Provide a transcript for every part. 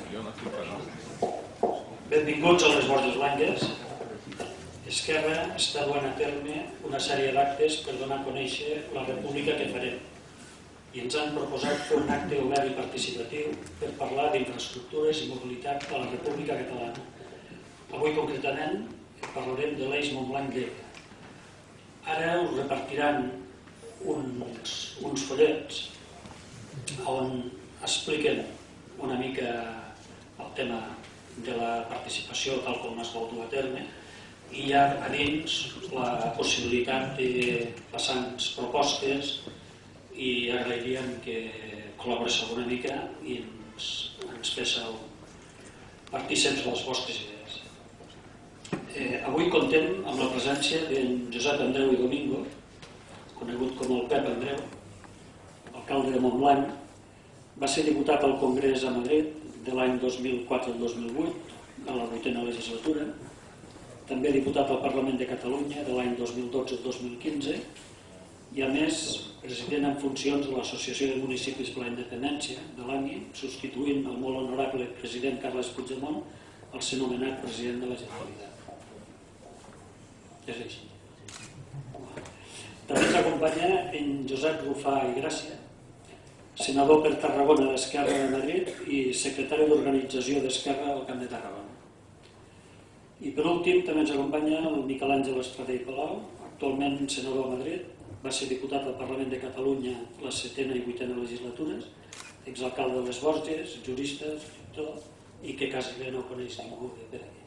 Benvinguts a les Borges Blanques. Esquerra està duent a terme una sèrie d'actes per donar a conèixer la república que farem i ens han proposat fer un acte obert i participatiu per parlar d'infraestructures i mobilitat a la República Catalana. Avui concretament parlarem de l'Eix Montblanc d'Ebre. Ara us repartiran uns follets on expliquen una mica el tema de la participació tal com es vol dur a terme i hi ha a dins la possibilitat de passar-nos propostes i agrairíem que col·laboréssiu una mica i ens féssiu partíceps de les vostres idees. Avui contem amb la presència d'en Josep Andreu i Domingo, conegut com el Pep Andreu, alcalde de Montblanc. Va ser diputat al Congrés a Madrid de l'any 2004 al 2008, a la 8a legislatura. També diputat al Parlament de Catalunya de l'any 2012 al 2015 i, a més, president en funcions de l'Associació de Municipis per la Independència de l'ANI, substituint el molt honorable president Carles Puigdemont al ser nomenat president de la Generalitat. És així. També ens acompanya en Josep Rufà i Gràcia, senador per Tarragona d'Esquerra de Madrid i secretari d'Organització d'Esquerra al Camp de Tarragona. I per últim també ens acompanya el Miquel Àngel Estradé i Palau, actualment senador a Madrid, va ser diputat al Parlament de Catalunya les 7a i 8a legislatures, exalcalde de les Borges, jurista, escriptor, i que quasi bé no coneix ningú per aquí.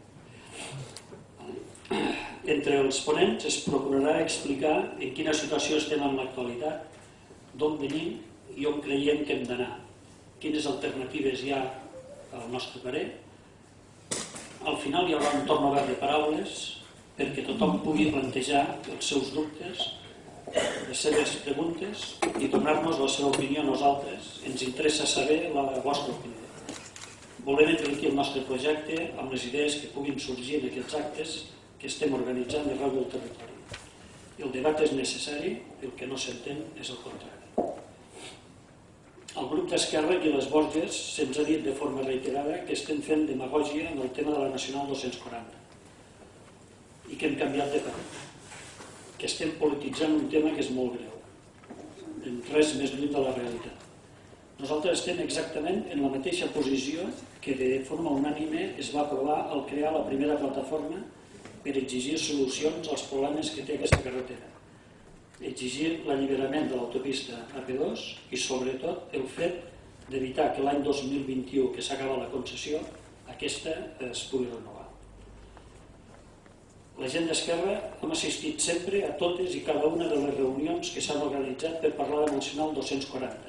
Entre els ponents es procurarà explicar en quina situació estem en l'actualitat, d'on venim i on creiem que hem d'anar, quines alternatives hi ha al nostre parer. Al final hi haurà un torn obert de paraules perquè tothom pugui plantejar els seus dubtes, les seves preguntes i donar-nos la seva opinió a nosaltres. Ens interessa saber la vostra opinió. Volem enriquir el nostre projecte amb les idees que puguin sorgir en aquests actes que estem organitzant arreu del territori. El debat és necessari, el que no s'entén és el contrari. Al grup d'Esquerra i les Borges se'ns ha dit de forma reiterada que estem fent demagògia en el tema de la Nacional 240 i que hem canviat de parer, que estem polititzant un tema que és molt greu, en res més lluny de la realitat. Nosaltres estem exactament en la mateixa posició que de forma unànime es va aprovar al crear la primera plataforma per exigir solucions als problemes que té aquesta carretera. Exigir l'alliberament de l'autopista AP2 i, sobretot, el fet d'evitar que l'any 2021, que s'acaba la concessió, aquesta es pugui renovar. La gent d'Esquerra hem assistit sempre a totes i cada una de les reunions que s'han organitzat per parlar de Nacional 240.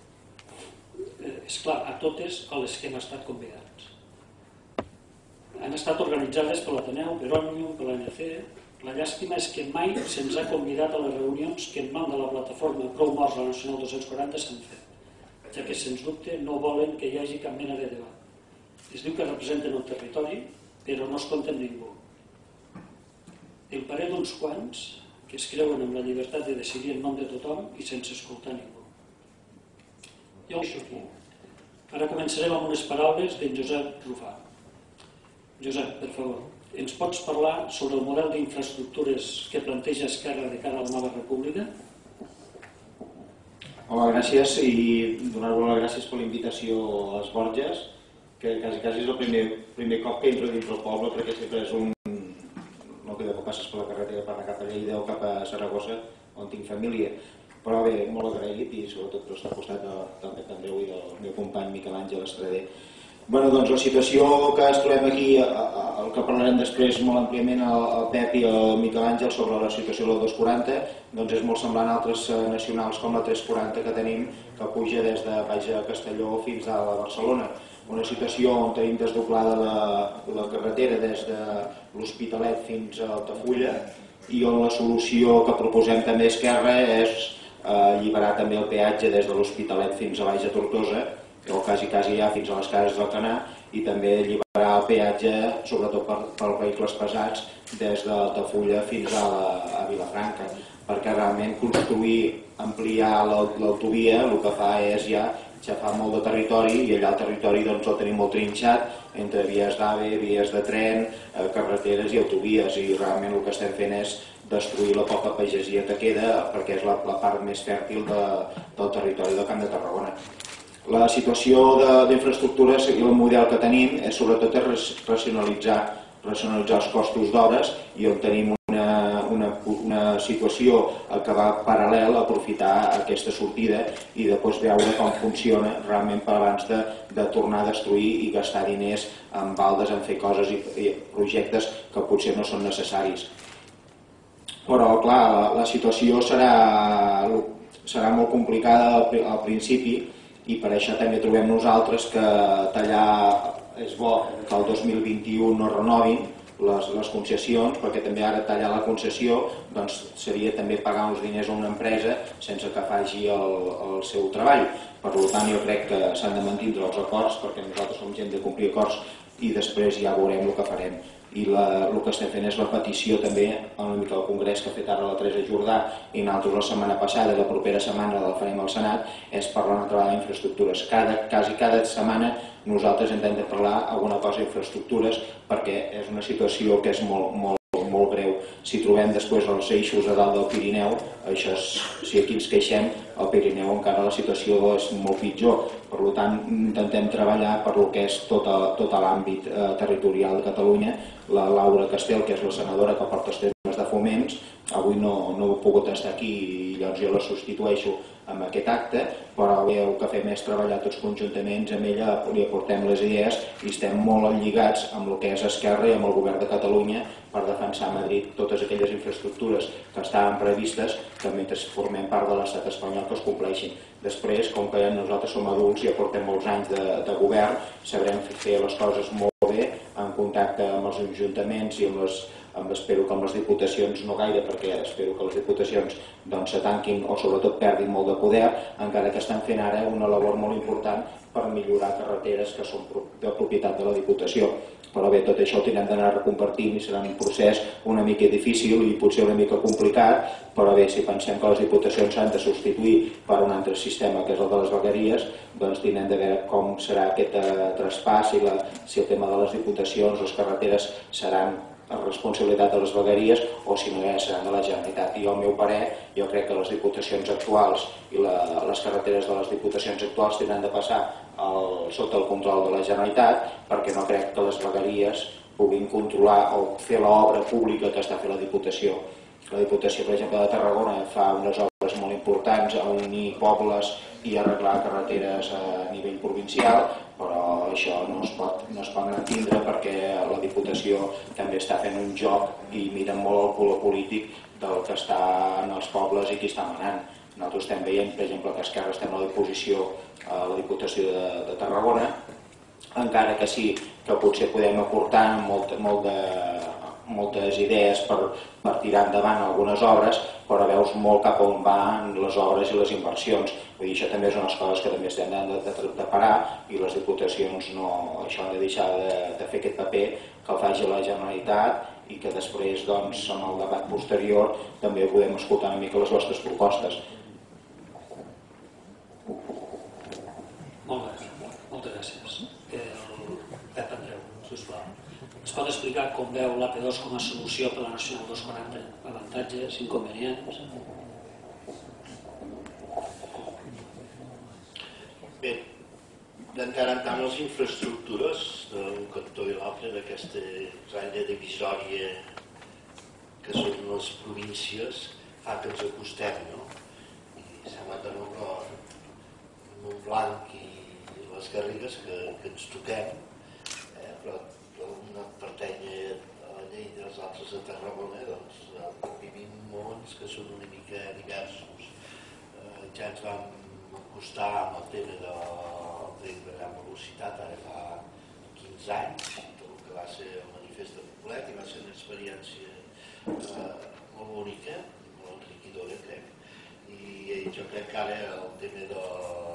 És clar, a totes a les que hem estat convidats. Han estat organitzades per l'Ateneu, per Òmnium, per l'ANC. La llàstima és que mai se'ns ha convidat a les reunions que en nom de la plataforma Prou Morts a la Nacional 240 s'han fet, ja que sens dubte no volen que hi hagi cap mena de debat. Es diu que representen el territori, però no es compta amb ningú. El parer d'uns quants que es creuen amb la llibertat de decidir en nom de tothom i sense escoltar ningú. Jo ho deixo aquí. Ara començarem amb unes paraules d'en Josep Rufà. Josep, per favor, ens pots parlar sobre el model d'infraestructures que planteja Esquerra de cara a la nova república? Hola, gràcies i donar-vos les gràcies per la invitació a les Borges, que quasi és el primer cop que entro dins del poble, perquè sempre és no queda que passes per la carretera per anar cap a Lleida o cap a Saragossa, on tinc família. Però bé, molt agraït i sobretot per estar al costat del Pep Andreu i del meu company Miquel Àngel Estradé. Bé, doncs la situació que ens trobem aquí, el que parlarem després molt àmpliament el Pep i el Miquel Àngel sobre la situació de la 240, doncs és molt semblant a altres nacionals com la 340 que tenim, que puja des de Baix a Castelló fins a Barcelona. Una situació on tenim desdoblada la carretera des de l'Hospitalet fins a Altafulla i on la solució que proposem també a Esquerra és alliberar també el peatge des de l'Hospitalet fins a Baix a Tortosa, o quasi ja fins a les cases del Canà, i també alliberar el peatge, sobretot per vehicles pesats, des d'Altafulla fins a Vilafranca, perquè realment construir, ampliar l'autovia el que fa és ja ja fa molt de territori i allà el territori el tenim molt trinxat entre vies d'AVE, vies de tren, carreteres i autovies, i realment el que estem fent és destruir la poca pagesia que queda perquè és la part més fèrtil del territori del Camp de Tarragona. La situació d'infraestructures i el model que tenim és sobretot racionalitzar els costos d'obres, i on tenim una situació que va paral·lel a aprofitar aquesta sortida i després veure com funciona realment per abans de tornar a destruir i gastar diners en baldes, en fer coses i projectes que potser no són necessaris. Però, clar, la situació serà molt complicada al principi, i per això també trobem nosaltres que és bo que el 2021 no renovin les concessions, perquè també ara tallar la concessió seria també pagar uns diners a una empresa sense que faci el seu treball. Per tant, jo crec que s'han de mantindre els acords, perquè nosaltres som gent de complir acords, i després ja veurem el que farem. I el que estem fent és la petició també una mica al Congrés que ha fet ara la Teresa Jordà, i nosaltres la setmana passada i la propera setmana la farem al Senat, és parlar una altra vegada d'infraestructures. Quasi cada setmana nosaltres hem de parlar alguna cosa d'infraestructures, perquè és una situació que és molt greu. Si trobem després els eixos a dalt del Pirineu, si aquí ens queixem, al Pirineu encara la situació és molt pitjor. Per tant, intentem treballar per lo que és tot l'àmbit territorial de Catalunya. La Laura Castel, que és la senadora que porta els temes de foments, avui no ha pogut estar aquí i llavors jo la substitueixo amb aquest acte, però el que fem és treballar tots conjuntament amb ella, li aportem les idees i estem molt enlligats amb el que és Esquerra i amb el govern de Catalunya per defensar a Madrid totes aquelles infraestructures que estaven previstes, que mentre formem part de l'estat espanyol que es compleixin. Després, com que nosaltres som adults i aportem molts anys de govern, sabrem fer les coses molt bé, en contacte amb els ajuntaments i espero que amb les diputacions no gaire, perquè espero que les diputacions se tanquin o sobretot perdin molt de poder, encara que estan fent ara una labor molt important per millorar carreteres que són de propietat de la Diputació. Però bé, tot això ho tindrem d'anar reconvertint i serà un procés una mica difícil i potser una mica complicat, però bé, si pensem que les diputacions s'han de substituir per un altre sistema, que és el de les vegueries, doncs tindrem de veure com serà aquest traspàs, si el tema de les diputacions, les carreteres seran responsabilitat de les vegueries o si no ja seran de la Generalitat. I al meu parer, jo crec que les diputacions actuals i les carreteres de les diputacions actuals tindran de passar sota el control de la Generalitat, perquè no crec que les vegueries puguin controlar o fer l'obra pública que està fent la Diputació. La Diputació, per exemple, de Tarragona fa unes obres molt importants a unir pobles i arreglar carreteres a nivell provincial, però això no es pot entendre perquè la Diputació també està fent un joc i mira molt el color polític del que està en els pobles i qui està manant. Nosaltres estem veient, per exemple, que Esquerra estem a l'oposició a la Diputació de Tarragona, encara que sí que potser podem aportar moltes idees per tirar endavant algunes obres, però veus molt cap on van les obres i les inversions. Vull dir, això també és unes coses que també estem de parar i les diputacions això han de deixar de fer aquest paper que el faci la Generalitat i que després, doncs, en el debat posterior també podem escoltar una mica les vostres propostes. Moltes gràcies. Pep Andreu, sisplau. Ens pot explicar com veu l'AP2 com a solució per la Nacional 240? Avantatges, inconvenients? Bé, d'encara en tant les infraestructures d'un cantó i l'altre d'aquesta ratlla divisòria que són les províncies fa que ens acostem, no? I sembla que no, però Montblanc i les Garrigues que ens toquem, però una pertany a la Lleida i els altres a Tarragona, doncs vivim mons que són una mica diversos. Ja ens vam acostar amb el tema del tren de gran velocitat ara fa 15 anys, tot el que va ser el manifest de Poblet, i va ser una experiència molt bonica, molt enriquidora, crec. I jo crec que ara el tema de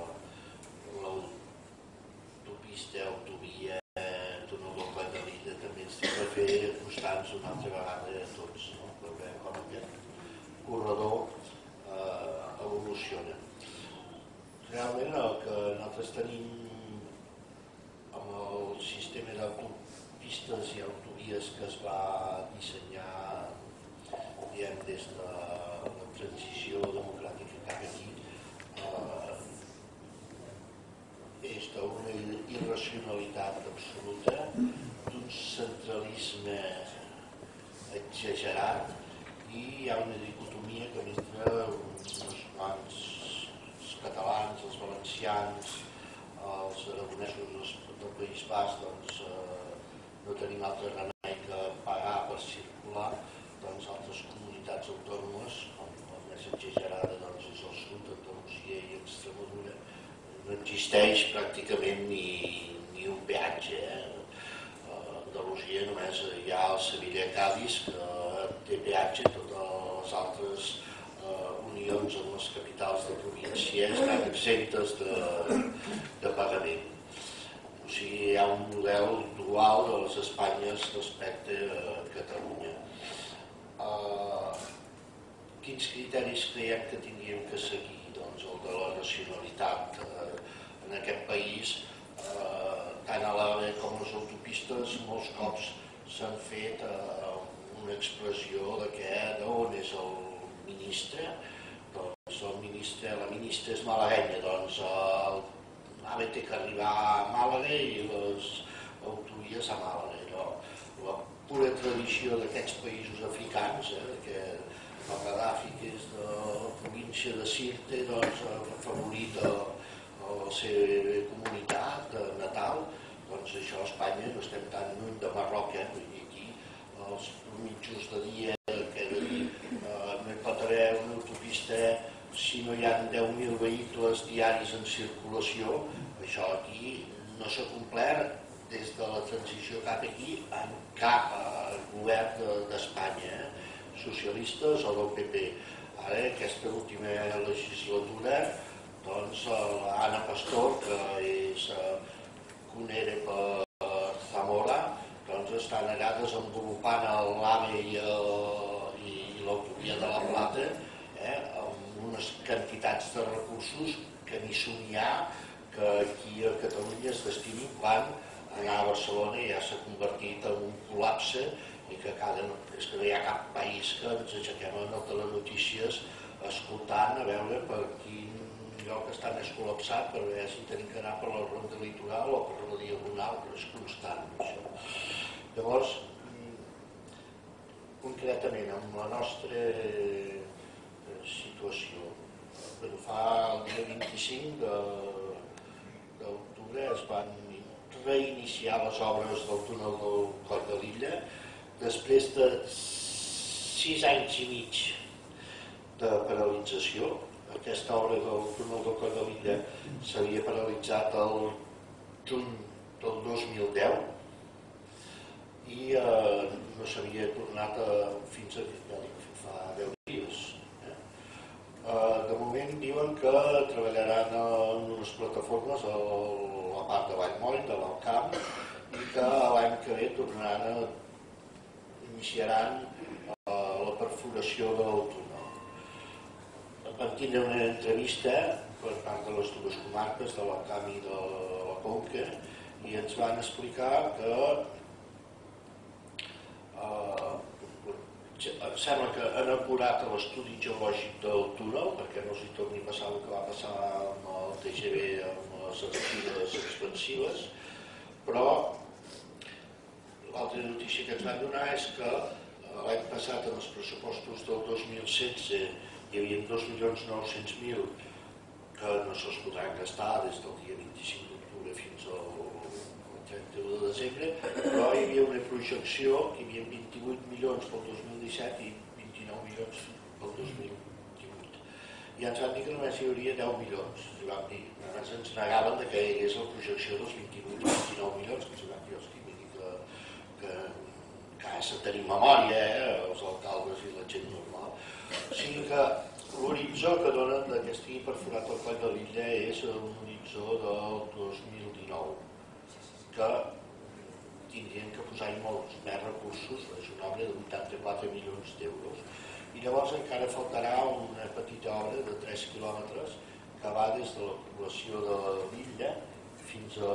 l'autopista, autovia, túnel del Coll de l'Illa també ens té per fer acostar-nos una altra vegada a tots, per veure com aquest corredor evoluciona. Realment el que nosaltres tenim amb el sistema d'autopistes i autovies que es va dissenyar des de la transició democràtica cap aquí és d'una irracionalitat absoluta, d'un centralisme exagerat, i hi ha una dicotomia que mentre uns quants catalans, els valencians, els aragonesos del País Basc no tenim altre remei que pagar per circular, altres comunitats autònomes, com la més exagerada és el sud, Andalusia i Extremadura, no existeix pràcticament ni un peatge. A Andalusia només hi ha el Sevilla-Cádiz, que té peatge, totes les altres unions amb les capitals de província estan exemptes de pagament. O sigui, hi ha un model dual de les Espanyes respecte a Catalunya. Quins criteris creiem que tindríem que seguir? Doncs el de la racionalitat. En aquest país, tant a l'AVE com a les autopistes, molts cops s'han fet una expressió d'on és el ministre. Doncs la ministra és malaguenya, doncs l'AVE té que arribar a Màlaga i les autovies a Màlaga. La pura tradició d'aquests països africans, que el Gaddafi, que és de la província de Sirte, ha afavorit a la seva comunitat natal. Doncs això a Espanya no estem tan lluny de Marroc, aquí els mitjos de dia, que no hi pot haver una autopista si no hi ha 10.000 vehicles diaris en circulació. Això aquí no s'ha complert des de la transició cap aquí en cap govern d'Espanya, socialistes o del PP. Ara, aquesta última legislatura, l'Anna Pastor, que és conera per Zamora, està allà desenvolupant l'AVE i l'autovia de la Plata amb unes quantitats de recursos que ni somiar que aquí a Catalunya es destinin, quan anar a Barcelona ja s'ha convertit en un col·lapse i que és que no hi ha cap país que ens aixequem en el telenotícies escoltant a veure per quin lloc està més col·lapsat, per veure si tenim que anar per la ronda litoral o per la diagonal, però és constant això. Llavors, concretament amb la nostra situació, fa el dia 25 d'octubre es van reiniciar les obres del túnel del Coll de Lilla després de 6 anys i mig de paralització. Aquesta obra del túnel del Coll de Lilla s'havia paralitzat el juny del 2010 i no s'havia tornat fins a fa 10 dies. De moment diuen que treballaran en unes plataformes a la part de Vallmoll, de l'Alt Camp, i que l'any que ve iniciaran la perforació del túnel. Vam tindre una entrevista per part de les dues comarques, de l'Alt Camp i de la Conca, i ens van explicar que em sembla que han acurat l'estudi geològic del túnel perquè no s'hi torni a passar el que va passar amb el TGV, amb les arquives expansives, però l'altra notícia que ens van donar és que l'any passat en els pressupostos del 2016 hi havia 2.900.000 que no se'ls podran gastar des del dia 25 d'octubre fins al 31 de desembre, però hi havia una projecció que hi havia 28 milions pel 2017 i 29 milions pel 2018. I ens van dir que només hi hauria 10 milions. Només ens negaven que hi hagués la projecció dels 28 i 29 milions, que ens van dir, hosti, que ara se tenim memòria, els alcaldes i la gent normal. O sigui que l'horitzó que donen que estigui perforat el Coll de Lilla és un horitzó del 2019, que tindrien que posar-hi molts més recursos, és una obra de 84 milions d'euros, i llavors encara faltarà una petita obra de 3 quilòmetres que va des de la població de l'illa fins a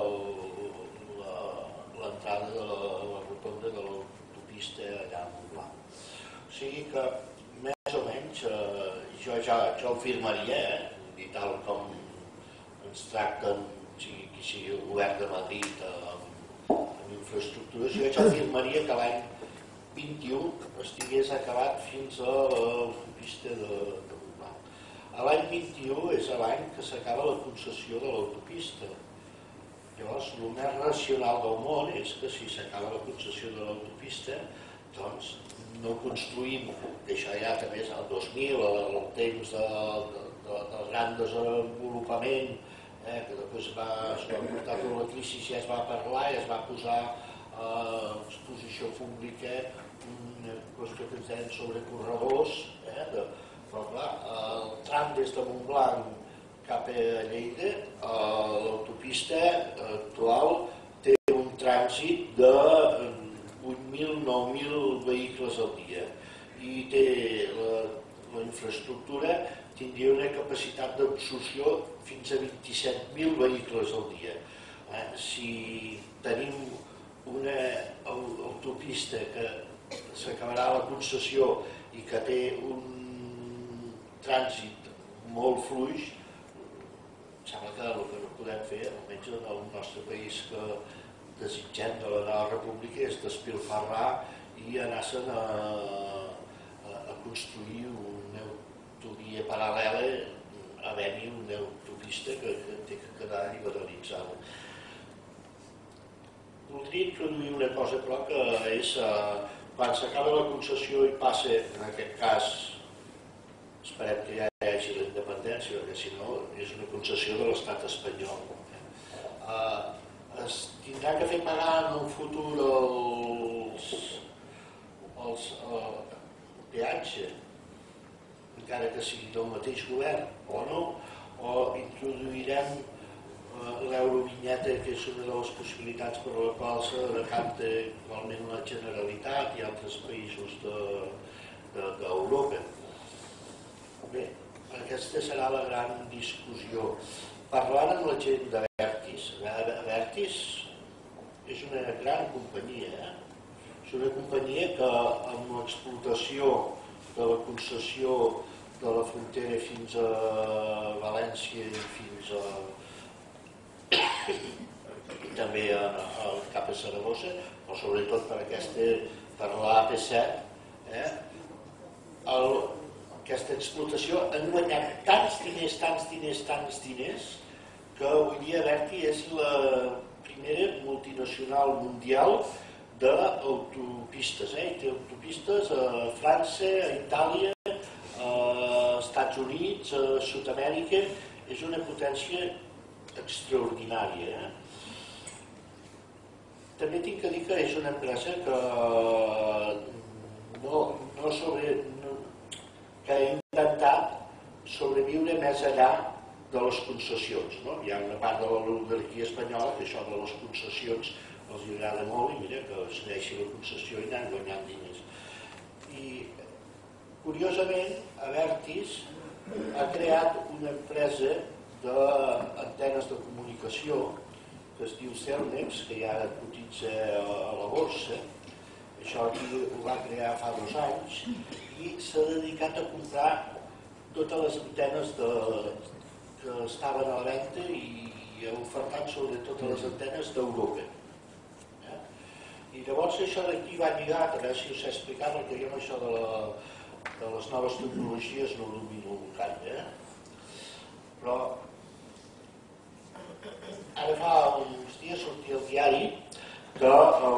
l'entrada de la rotonda de l'autopista allà a Montblanc. O sigui que, més o menys, jo ho firmaria, i tal com ens tracten, sigui sigui el govern de Madrid amb infraestructures, jo ja afirmaria que l'any 21 estigués acabat fins a l'autopista de Montblanc. L'any 21 és l'any que s'acaba la concessió de l'autopista. Llavors, el més racional del món és que si s'acaba la concessió de l'autopista, doncs no construïm, que això ja també és el 2000, el temps del gran desenvolupament, que després es va portar tota la crisi, ja es va parlar i es va posar a exposició pública una qüestió que ens deien sobre corredors, però clar, el tram des de Montblanc cap a Lleida, l'autopista actual té un trànsit de 8.000-9.000 vehicles al dia i té la infraestructura tindria una capacitat d'absorció fins a 27.000 vehicles al dia. Si tenim una autopista que s'acabarà la concessió i que té un trànsit molt fluix, em sembla que el que no podem fer, almenys en el nostre país que desitgem de la nova república, és despilfarrar i anar-se'n a construir una autovia paral·lela, havent-hi una autopista que té que quedar liberalitzada. Voldria introduir una cosa, però, que és quan s'acaba la concessió i passa, en aquest cas, esperem que ja hi hagi la independència, perquè si no és una concessió de l'estat espanyol. Es tindrà que fer pagar en el futur el peatge, encara que sigui del mateix govern, o no, o introduirem l'eurovinyeta, que és una de les possibilitats per a la qual se decanta actualment la Generalitat i altres països d'Europa. Bé, aquesta serà la gran discussió. Parlant amb la gent de Abertis. Abertis és una gran companyia. És una companyia que amb l'explotació de la concessió de la frontera fins a València i fins a també cap a Saragossa, però sobretot per l'AP7, aquesta explotació han guanyat tants diners, que avui dia Abertis és la primera multinacional mundial d'autopistes. I té autopistes a França, a Itàlia, als Estats Units, a Sud-amèrica. És una potència extraordinària. També tinc que dir que és una empresa que que ha intentat sobreviure més enllà de les concessions. Hi ha una part de l'oligarquia espanyola que això de les concessions els agrada molt i mira que es deixi la concessió i anem guanyant diners. I curiosament Abertis ha creat una empresa d'antenes de comunicació que es diu Cellnex, que ja cotitza a la borsa. Això aquí ho va crear fa 2 anys i s'ha dedicat a comprar totes les antenes que estaven a la venda i ha ofertat sobre totes les antenes d'Europa. I llavors això d'aquí va lligat, a veure si us he explicat, perquè jo amb això de les noves tecnologies no ho domino gaire. Però ara fa uns dies sortia al diari que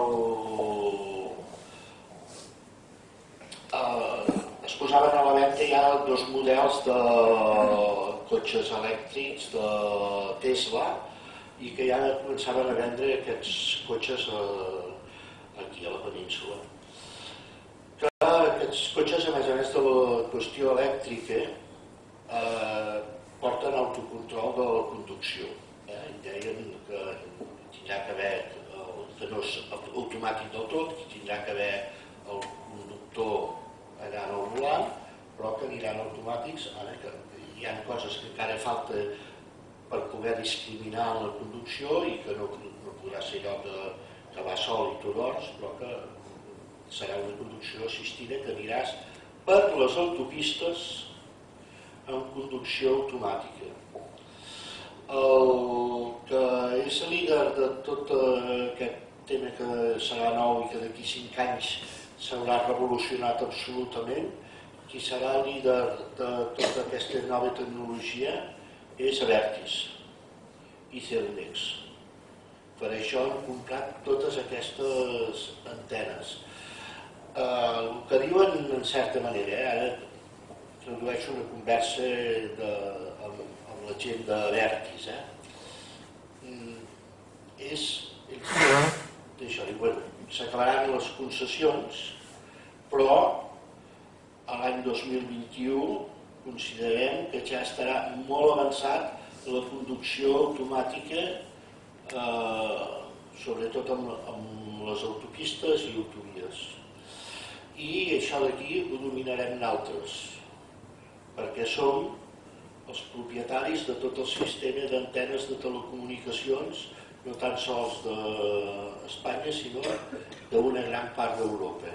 es posaven a la venda ja 2 models de cotxes elèctrics de Tesla i que ja començaven a vendre aquests cotxes aquí a la península. Que aquests cotxes, a més de la qüestió elèctrica, porten autocontrol de la conducció. Deien que tindrà que haver, que no és automàtic del tot, que tindrà que haver el conductor allà en el volant, però que aniran automàtics. Ara que hi ha coses que encara falta per poder discriminar en la conducció i que no podrà ser allò que va sol i tu dors, però que serà una conducció assistida que aniràs per les autopistes en conducció automàtica. El que és líder de tot aquest tema que serà nou i que d'aquí 5 anys s'haurà revolucionat absolutament, qui serà líder de tota aquesta nova tecnologia és Avertis i Cellnex. Per això hem comprat totes aquestes antenes. El que diuen, en certa manera, ara tradueixo una conversa amb la gent d'Avertis, s'acabaran les concessions, però l'any 2021 considerem que ja estarà molt avançat la conducció automàtica, sobretot amb les autopistes i autovies. I això d'aquí ho dominarem nosaltres, perquè som els propietaris de tot el sistema d'antenes de telecomunicacions, no tan sols d'Espanya, sinó d'una gran part d'Europa.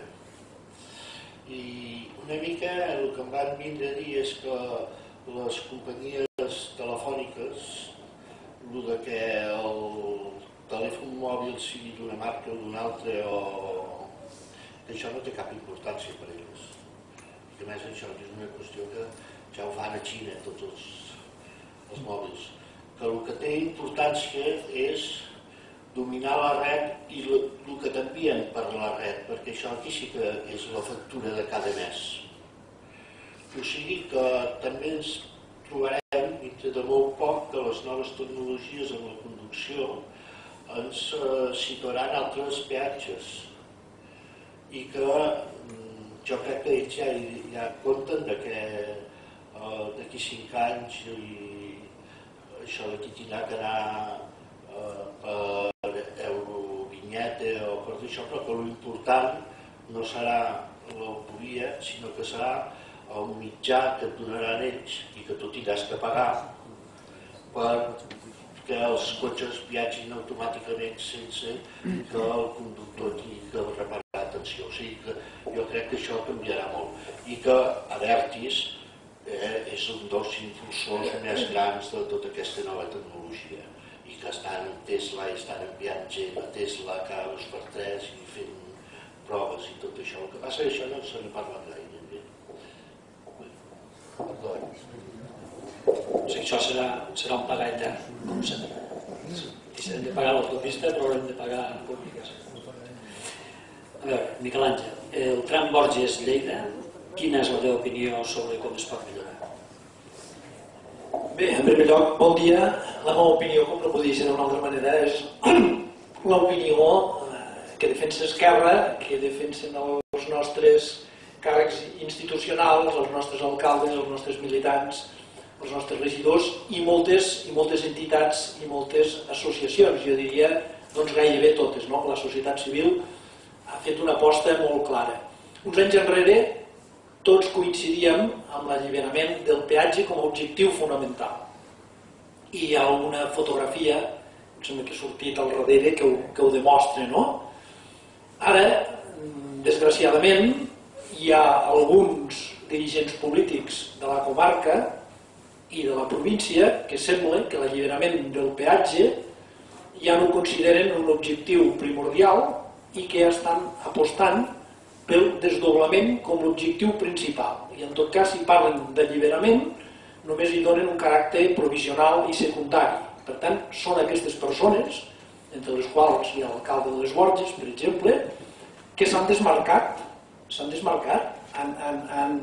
I una mica el que em van vindre a dir és que les companyies telefòniques, el que el telèfon mòbil sigui d'una marca o d'una altra, això no té cap importància per a ells. I a més això és una qüestió que ja ho fan a Xina, tots els mòbils. Que el que té importància és dominar la red i el que t'envien per la red, perquè això aquí sí que és la factura de cada mes. O sigui que també ens trobarem, dintre de molt poc, que les noves tecnologies en la conducció ens situaran altres peatges i que jo crec que ells ja compten que d'aquí 5 anys això d'aquí tindrà que anar per Eurovinyeta o per això, però que l'important no serà l'autovia, sinó que serà el mitjà que et donaran ells i que tu tindràs que pagar perquè els cotxes viatgin automàticament sense que el conductor tingui que reparar atenció. O sigui que jo crec que això canviarà molt i que Avertis és un dels impulsors més grans de tota aquesta nova tecnologia i que estan en Tesla i estan enviant gent a Tesla cada 2x3 i fent proves i tot això. El que passa és que això no se n'ha parlat gaire. O sigui, això serà un pagar etern, com sempre. I si hem de pagar l'autopista, però haurem de pagar públiques. A veure, Miquel Àngel, el tram Borges-Lleida, quina és la teva opinió sobre com es pot millorar? Bé, en primer lloc, bon dia. La meva opinió, com no podia ser d'una altra manera, és l'opinió que defensa Esquerra, que defensen els nostres càrrecs institucionals, els nostres alcaldes, els nostres militants, els nostres regidors i moltes entitats i moltes associacions, jo diria gairebé totes. La societat civil ha fet una aposta molt clara. Uns anys enrere tots coincidíem amb l'alliberament del peatge com a objectiu fonamental. I hi ha alguna fotografia, em sembla que ha sortit al darrere, que ho demostra, no? Ara, desgraciadament, hi ha alguns dirigents polítics de la comarca i de la província que sembla que l'alliberament del peatge ja no ho consideren un objectiu primordial i que estan apostant pel desdoblament com l'objectiu principal. I en tot cas, si parlen d'alliberament, només hi donen un caràcter provisional i secundari. Per tant, són aquestes persones, entre les quals hi ha l'alcalde de les Borges, per exemple, que s'han desmarcat, han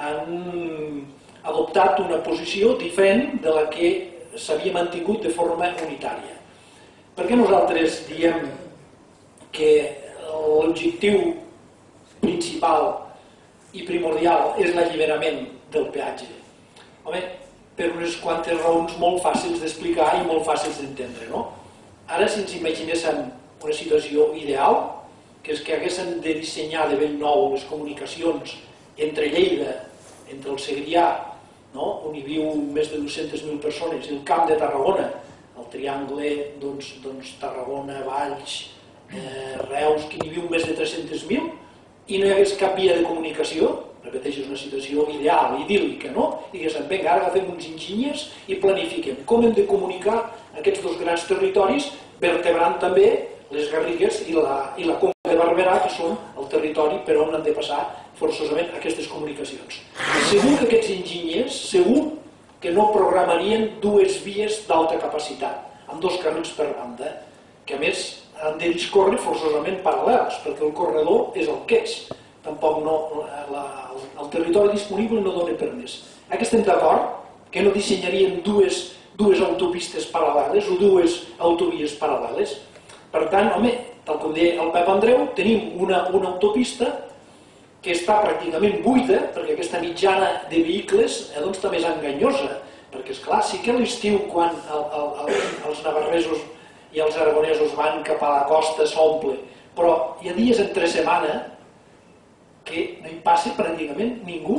adoptat una posició diferent de la que s'havia mantingut de forma unitària. Per què nosaltres diem que l'objectiu principal i primordial és l'alliberament del peatge? Home, per unes quantes raons molt fàcils d'explicar i molt fàcils d'entendre, no? Ara, si ens imaginéssim una situació ideal, que és que haguéssim de dissenyar de ben nou les comunicacions entre Lleida, entre el Segrià on hi viu més de 200.000 persones, i el Camp de Tarragona, el triangle Tarragona, Valls, Reus, que hi viu més de 300.000, i no hi hagués cap via de comunicació, repeteixo, és una situació ideal, idíl·lica, no? Diguéssim, vinga, ara agafem uns enginyers i planifiquem com hem de comunicar aquests dos grans territoris, vertebrant també les Garrigues i la Conca de Barberà, que són el territori per on han de passar forçosament aquestes comunicacions. Segur que aquests enginyers, segur que no programarien dues vies d'alta capacitat, amb dos carrils per banda, que a més han de discórrer forçosament paral·lels, perquè el corredor és el que és. Tampoc el territori disponible no dona per més. Aquí estem d'acord que no dissenyarien dues autopistes paral·leles o dues autovies paral·leles. Per tant, home, tal com deia el Pep Andreu, tenim una autopista que està pràcticament buida, perquè aquesta mitjana de vehicles també és enganyosa, perquè, esclar, sí que a l'estiu, quan els navarresos i els aragonesos van cap a la costa, s'omple, però hi ha dies entre setmana que no hi passa pràcticament ningú,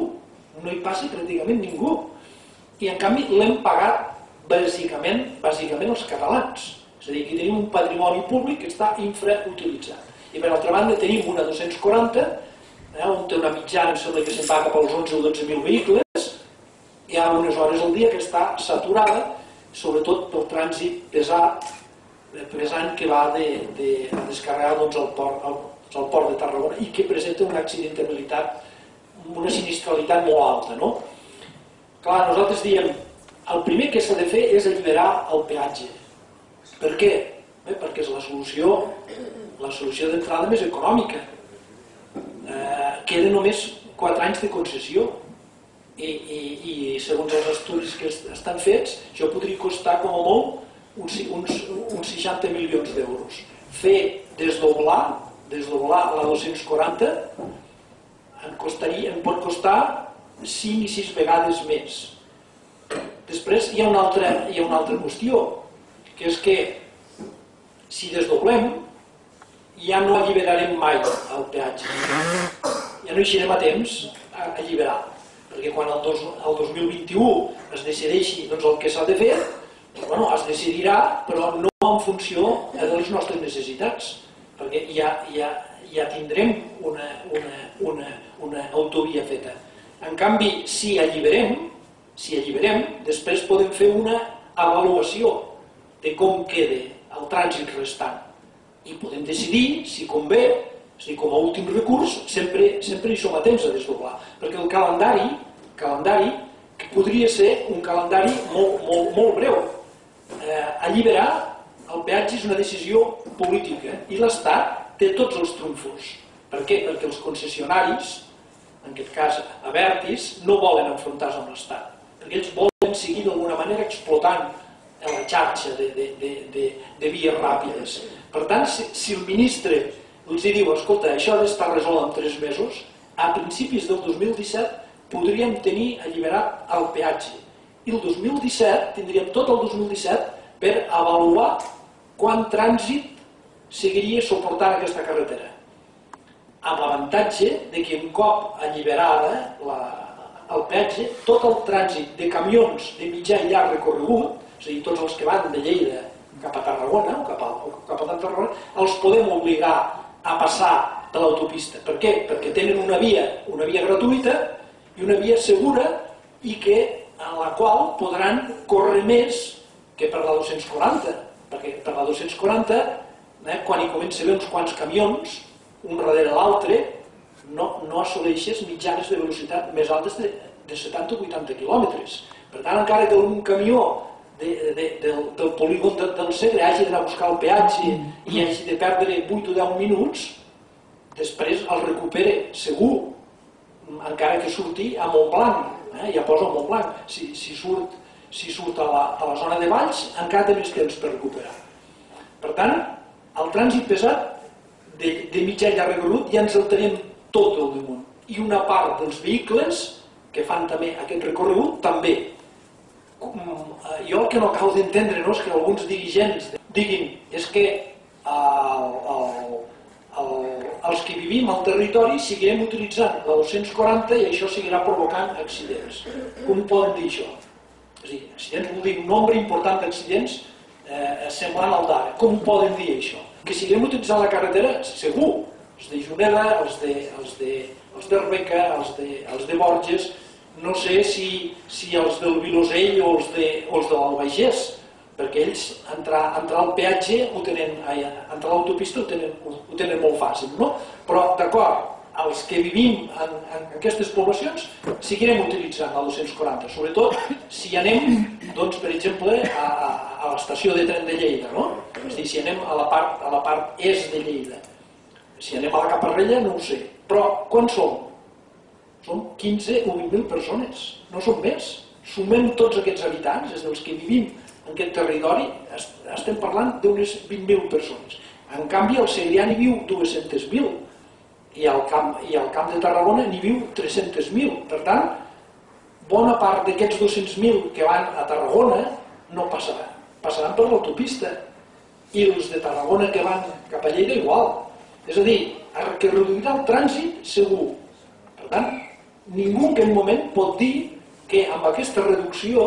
i en canvi l'hem pagat bàsicament els catalans. És a dir, aquí tenim un patrimoni públic que està infrautilitzat. I per altra banda tenim una 240, on té una mitjana, em sembla que se'n va cap als 11 o 12.000 vehicles, hi ha unes hores al dia que està saturada, sobretot pel trànsit pesant que va a descarregar al port de Tarragona i que presenta una accidentalitat, una sinistralitat molt alta. Clar, nosaltres diem, el primer que s'ha de fer és alliberar el peatge. Per què? Perquè és la solució d'entrada més econòmica. Queden només 4 anys de concessió i segons els estudis que estan fets, això podria costar com a molt uns 60 milions d'euros. Fer desdoblar la 240 em pot costar 5 i 6 vegades més. Després hi ha una altra qüestió, que és que si desdoblem ja no alliberarem mai el peatge. Ja no hi serem a temps a alliberar, perquè quan el 2021 es decideixi el que s'ha de fer, es decidirà, però no en funció de les nostres necessitats, perquè ja tindrem una autovia feta. En canvi, si alliberem, després podem fer una avaluació de com queda el trànsit restant i podem decidir si convé, com a últim recurs, sempre hi som a temps a desdoblar, perquè el calendari que podria ser un calendari molt breu. Alliberar el peatge és una decisió política i l'Estat té tots els trumfos. Per què? Perquè els concessionaris, en aquest cas Abertis, no volen enfrontar-se amb l'Estat, perquè ells volen seguir d'alguna manera explotant la xarxa de vies ràpides. Per tant, si el ministre els diu, escolta, això ha d'estar resolt en 3 mesos, a principis del 2017 podríem tenir alliberat el peatge. I el 2017, tindríem tot el 2017 per avaluar quant trànsit seguiria suportant aquesta carretera. Amb l'avantatge que un cop alliberada el peatge, tot el trànsit de camions de mitjà i llarg recorregut, és a dir, tots els que van de Lleida cap a Tarragona o cap a Tarragona, els podem obligar a passar de l'autopista. Per què? Perquè tenen una via gratuïta i una via segura i en la qual podran córrer més que per la 240, perquè per la 240, quan hi comença a haver uns quants camions, un darrere l'altre, no assoleixes mitjanes de velocitat més altes de 70 o 80 quilòmetres. Per tant, encara que un camió del polígon del Segre hagi d'anar a buscar el peatge i hagi de perdre 8 o 10 minuts, després el recupera segur, encara que surti a Montblanc, ja posa a Montblanc. Si surt a la zona de Valls, encara té més temps per recuperar. Per tant, el trànsit pesat de mitjà i llarg recorregut ja ens el tenim tot al damunt. I una part dels vehicles que fan també aquest recorregut també. Jo el que no acabo d'entendre és que alguns dirigents diguin és que els que vivim al territori seguirem utilitzant la 240 i això seguirà provocant accidents. Com poden dir això? És a dir, accidents vol dir un nombre important d'accidents semblant al d'ara. Com poden dir això? Que seguirem utilitzant la carretera? Segur. Els de Juneda, els d'Arbeca, els de Borges, no sé si els del Vilosell o els de l'Albagés, perquè ells entrar al peatge, entrar a l'autopista ho tenen molt fàcil, no? Però, d'acord, els que vivim en aquestes poblacions seguirem utilitzant la 240, sobretot si anem, doncs, per exemple, a l'estació de tren de Lleida, no? És a dir, si anem a la part est de Lleida. Si anem a la Caparrella no ho sé, però quan som? Som 15 o 20.000 persones, no som més. Sumem tots aquests habitants, és dels que vivim en aquest territori, estem parlant d'unes 20.000 persones. En canvi, al Segrià n'hi viu 200.000 i al Camp de Tarragona n'hi viu 300.000. Per tant, bona part d'aquests 200.000 que van a Tarragona no passaran. Passaran per l'autopista. I els de Tarragona que van cap a Lleida igual. És a dir, que reduirà el trànsit segur. Per tant, ningú en aquest moment pot dir que amb aquesta reducció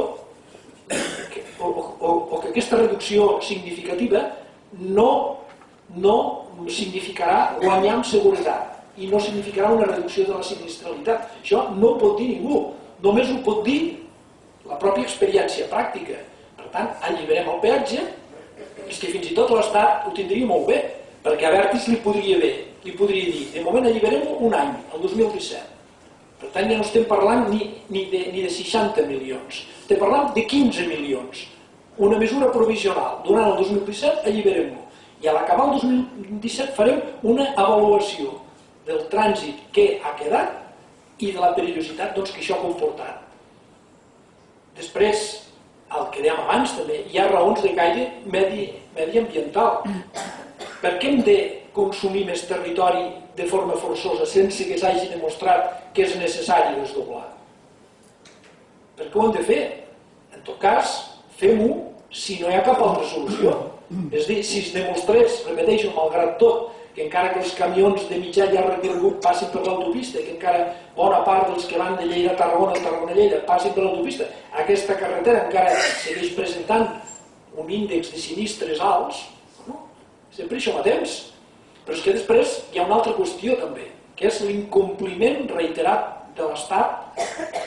o que aquesta reducció significativa no significarà guanyar en seguretat i no significarà una reducció de la sinistralitat. Això no ho pot dir ningú, només ho pot dir la pròpia experiència pràctica. Per tant, alliberem el peatge, és que fins i tot l'Estat ho tindria molt bé, perquè a Abertis li podria dir, de moment alliberem un any, el 2017. Per tant, ja no estem parlant ni de 60 milions, estem parlant de 15 milions. Una mesura provisional. Durant el 2017 alliberem-ho. I a l'acabar el 2017 farem una avaluació del trànsit que ha quedat i de la perillositat que això ha comportat. Després, el que dèiem abans també, hi ha raons de caire mediambiental. Per què hem de consumir més territori de forma forçosa sense que s'hagi demostrat que és necessari desdoblar? Per què ho hem de fer? En tot cas, fem-ho si no hi ha cap altra solució. És a dir, si es demostrés, repeteixo, malgrat tot, que encara que els camions de mitjà llarg recorregut passin per l'autopista, que encara bona part dels que van de Lleida a Tarragona, de Tarragona a Lleida, passin per l'autopista, aquesta carretera encara segueix presentant un índex de sinistres alts, sempre això mateix. Però és que després hi ha una altra qüestió també, que és l'incompliment reiterat de l'Estat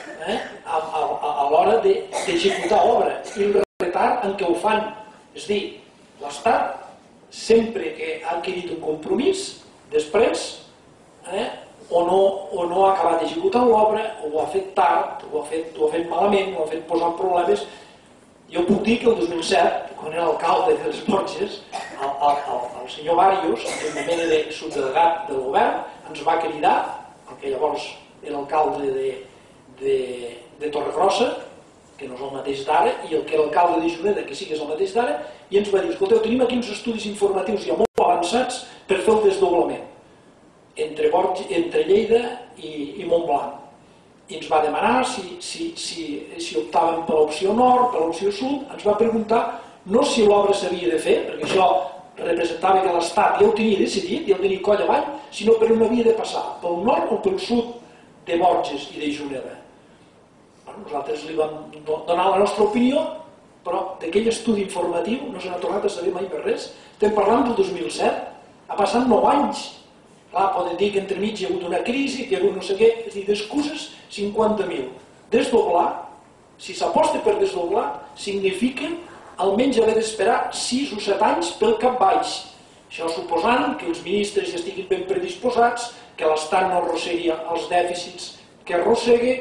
a l'hora d'executar obra i el retard en què ho fan. És a dir, l'Estat sempre que ha adquirit un compromís, després o no ha acabat d'executar l'obra, o ho ha fet tard, o ho ha fet malament, o ho ha fet posant problemes. Jo puc dir que el 2007, quan era alcalde de les Borges, el senyor Barrios, en el moment de subdelegat del govern, ens va cridar, el que llavors era alcalde de Torregrossa, que no és el mateix d'ara, i el que era alcalde de Juneda, que sí que és el mateix d'ara, i ens va dir, escolteu, tenim aquí uns estudis informatius ja molt avançats per fer el desdoblament entre Lleida i Montblanc. I ens va demanar si optàvem per l'opció nord, per l'opció sud, ens va preguntar no si l'obra s'havia de fer, perquè això representava que l'Estat ja ho tenia decidit, ja ho tenia coll avall, sinó per on havia de passar, pel nord o pel sud de Borges i de Juneda. Nosaltres li vam donar la nostra opinió, però d'aquell estudi informatiu no se n'ha tornat a saber mai per res. Estem parlant del 2007, ha passat 9 anys. Clar, poden dir que entremig hi ha hagut una crisi, que hi ha hagut no sé què, és a dir, d'excuses 50.000. Desdoblar, si s'aposta per desdoblar, significa almenys haver d'esperar 6 o 7 anys pel cap baix. Això suposant que els ministres ja estiguin ben predisposats, que l'Estat no arrossegui els dèficits que arrossegui,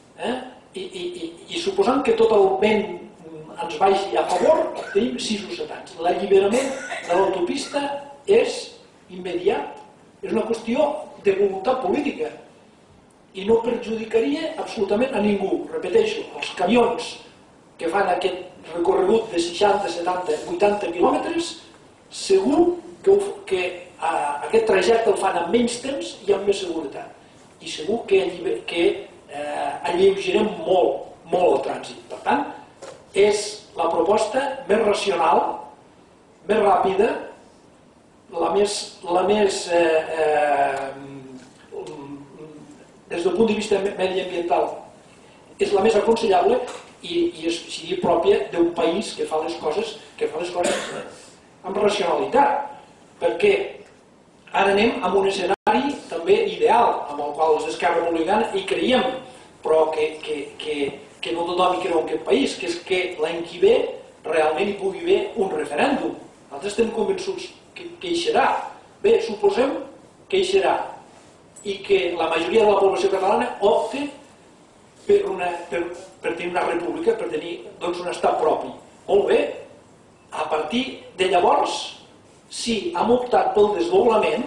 i suposant que tot el vent ens vagi a favor, tenim 6 o 7 anys. L'alliberament de l'autopista és immediat. És una qüestió de voluntat política i no perjudicaria absolutament a ningú. Repeteixo, els camions que fan aquest recorregut de 60, 70, 80 quilòmetres, segur que aquest trajecte el fan amb menys temps i amb més seguretat. I segur que alleugerem molt el trànsit. Per tant, és la proposta més racional, més ràpida, la més des del punt de vista mediambiental és la més aconsellable i sigui pròpia d'un país que fa les coses amb racionalitat, perquè ara anem a un escenari també ideal amb el qual els d'Esquerra Republicana hi creiem, però que no tothom hi creu en aquest país, que és que l'any que ve realment hi pugui haver un referèndum. Nosaltres estem convençuts que hi serà. Bé, suposem que hi serà i que la majoria de la població catalana opte per tenir una república, per tenir un estat propi. Molt bé, a partir de llavors, si hem optat pel desdoblament,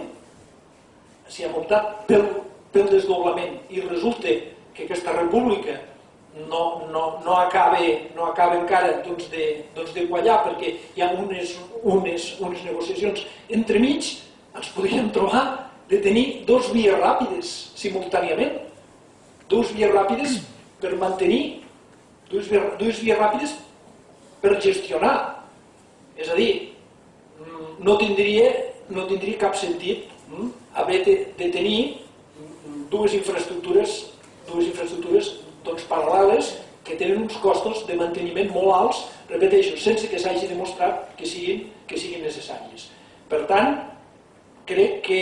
i resulta que aquesta república no acaba encara de quallar perquè hi ha unes negociacions entremig, ens podríem trobar de tenir dues vies ràpides simultàniament, dues vies ràpides per mantenir, dues vies ràpides per gestionar. És a dir, no tindria cap sentit haver de tenir dues infraestructures paral·leles que tenen uns costos de manteniment molt alts, repeteixo, sense que s'hagi demostrat que siguin necessàries. Per tant, crec que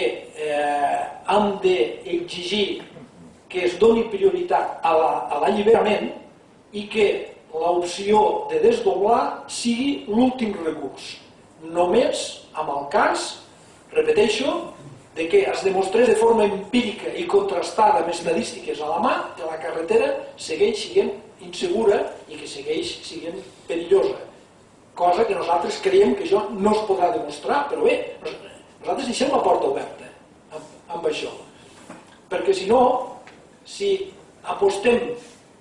hem d'exigir que es doni prioritat a l'alliberament i que l'opció de desdoblar sigui l'últim recurs. Només amb el cas, repeteixo, de que es demostrés de forma empírica i contrastada amb estadístiques a la mà que la carretera segueix sent insegura i que segueix sent perillosa. Cosa que nosaltres creiem que això no es podrà demostrar, però bé, nosaltres deixem la porta oberta amb això. Perquè si no, si apostem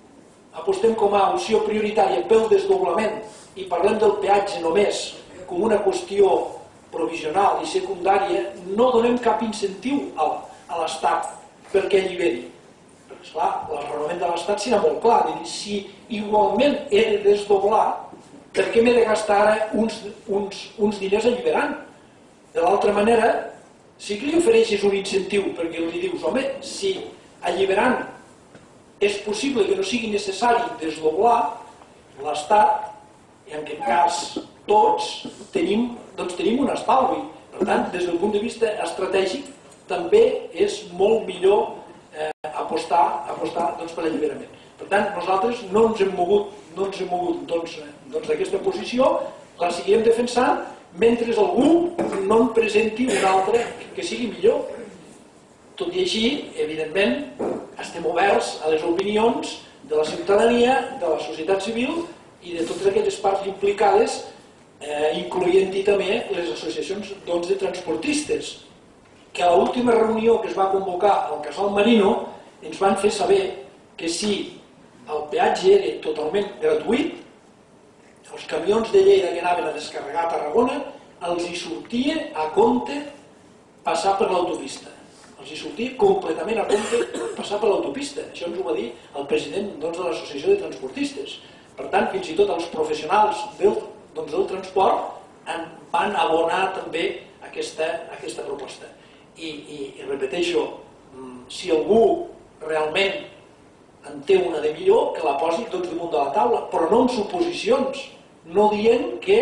com a opció prioritària pel desdoblament i parlem del peatge només com una qüestió provisional i secundària, no donem cap incentiu a l'Estat perquè alliberi. Perquè, esclar, l'arrelament de l'Estat serà molt clar. Si igualment he de desdoblar, per què m'he de gastar ara uns diners alliberant? De l'altra manera, sí que li ofereixes un incentiu perquè li dius, home, si alliberant és possible que no sigui necessari desdoblar, l'Estat, i en aquest cas tots, tenim un estalvi. Per tant, des del punt de vista estratègic, també és molt millor apostar per l'alliberament. Per tant, nosaltres no ens hem mogut d'aquesta posició, la seguirem defensant mentre algú no en presenti una altra que sigui millor. Tot i així, evidentment, estem oberts a les opinions de la ciutadania, de la societat civil i de totes aquelles parts implicades, incloent-hi també les associacions de transportistes, que a l'última reunió que es va convocar al Casal Marino ens van fer saber que si el peatge era totalment gratuït, els camions de Lleida que anaven a descarregar a Tarragona els hi sortia a compte passar per l'autopista. Els hi sortia completament a compte passar per l'autopista. Això ens ho va dir el president de l'associació de transportistes. Per tant, fins i tot els professionals del transport van abonar també aquesta proposta. I repeteixo, si algú realment en té una de millor, que la posi damunt de la taula, però no en suposicions, no dient que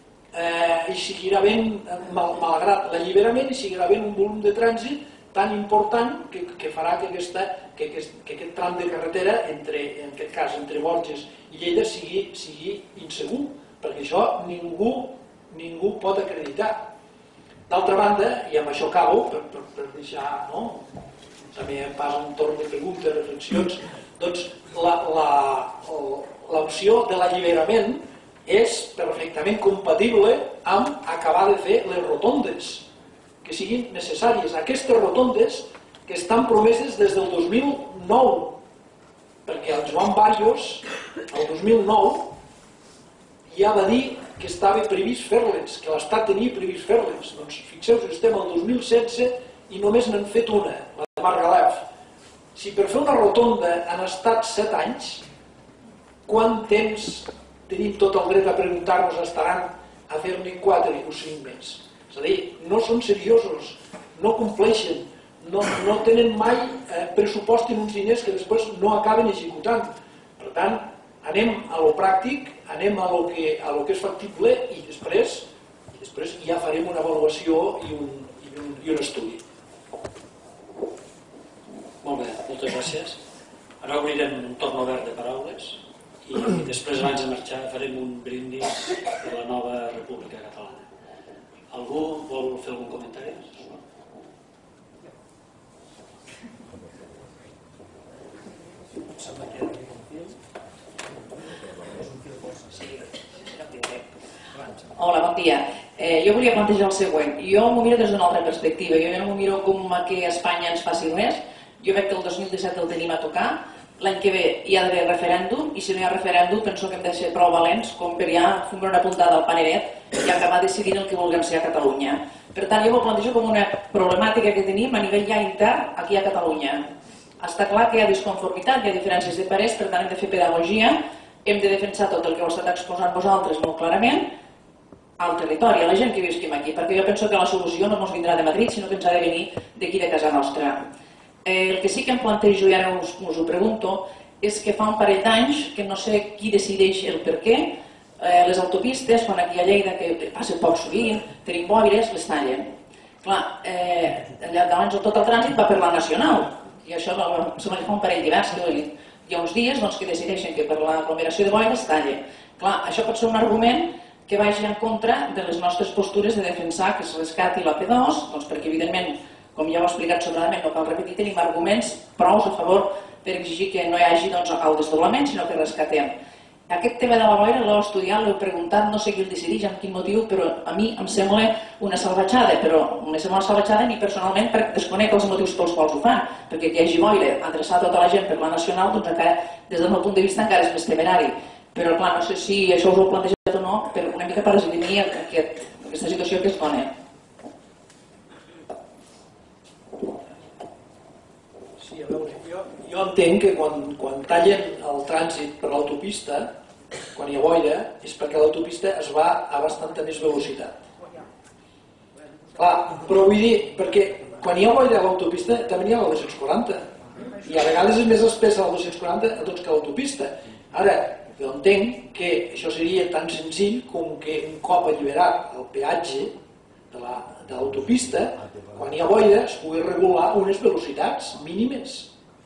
hi seguirà havent, malgrat l'alliberament, hi seguirà havent un volum de trànsit tan important que farà que aquest tram de carretera, en aquest cas entre Borges i Lleida, sigui insegur, perquè això ningú pot acreditar. D'altra banda, i amb això acabo, per deixar també pas en torn de preguntes, reflexions, doncs l'opció de l'alliberament és perfectament compatible amb acabar de fer les rotondes que siguin necessàries. Aquestes rotondes que estan promeses des del 2009, perquè el Joan Barrios, el 2009, ja va dir que estava previst fer-les, que l'Estat tenia previst fer-les. Doncs fixeu-vos, estem al 2016 i només n'han fet una, la de Margalef. Si per fer una rotonda han estat 7 anys, quant temps tenim tot el dret a preguntar-nos estaran a fer-ne 4 o 5 més? És a dir, no són seriosos, no compleixen, no tenen mai pressupost en uns diners que després no acaben executant. Per tant, anem a lo pràctic, anem a lo que és factible i després ja farem una avaluació i un estudi. Molt bé, moltes gràcies. Ara obrirem un torn obert de paraules i després, abans de marxar, farem un brindis de la nova República Catalana. Algú vol fer algun comentari? Hola, bon dia. Jo volia plantejar el següent. Jo m'ho miro des d'una altra perspectiva. Jo no m'ho miro com que Espanya ens faci res. Jo veig que el 2017 el tenim a tocar. L'any que ve hi ha d'haver referèndum i si no hi ha referèndum penso que hem de ser prou valents com per ja fer una puntada al paneret i acabar decidint el que vulguem ser a Catalunya. Per tant, jo m'ho plantejo com una problemàtica que tenim a nivell ja intern aquí a Catalunya. Està clar que hi ha disconformitat, hi ha diferències de parers, per tant hem de fer pedagogia, hem de defensar tot el que heu estat exposant vosaltres molt clarament al territori, a la gent que visquem aquí, perquè jo penso que la solució no ens vindrà de Madrid, sinó que ens ha de venir d'aquí de casa nostra. El que sí que em plantejo, i ara us ho pregunto, és que fa un parell d'anys que no sé qui decideix el per què, les autopistes, quan aquí a Lleida, que passa poc sovint, tenim boires, les tallen. Clar, llavors tot el trànsit va per la nacional, i això sembla que fa un parell d'hiverns que hi ha uns dies que decideixen que per l'aglomeració de boires talla. Clar, això pot ser un argument que vagi en contra de les nostres postures de defensar que es rescati l'AP2, perquè evidentment, com ja ho he explicat sobradament, no cal repetir, tenim arguments prous a favor per exigir que no hi hagi el desdoblament, sinó que rescatem. Aquest tema de la boira l'he estudiat, l'he preguntat, no sé qui el decideix, amb quin motiu, però a mi em sembla una salvatjada, però no em sembla una salvatjada ni personalment perquè desconec els motius pels quals ho fan, perquè que hi hagi boira, adreçar tota la gent per la nacional, doncs encara, des del meu punt de vista, encara és més temerari. Però clar, no sé si això us ho heu plantejat o no, però una mica per esgrimir aquesta situació que es dona. Sí, a veure, jo entenc que quan tallen el trànsit per l'autopista, quan hi ha boira, és perquè l'autopista es va a bastanta més velocitat. Clar, però vull dir, perquè quan hi ha boira a l'autopista també hi ha la 240, i a vegades és més espessa la 240 que l'autopista. Ara, jo entenc que això seria tan senzill com que un cop alliberat el peatge de l'autopista, quan hi ha boira es pugui regular unes velocitats mínimes,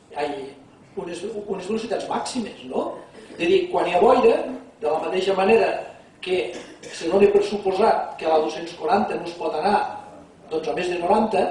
unes velocitats màximes, no? És a dir, quan hi ha boira, de la mateixa manera que se dona per suposat que a la 240 no es pot anar a més de 90,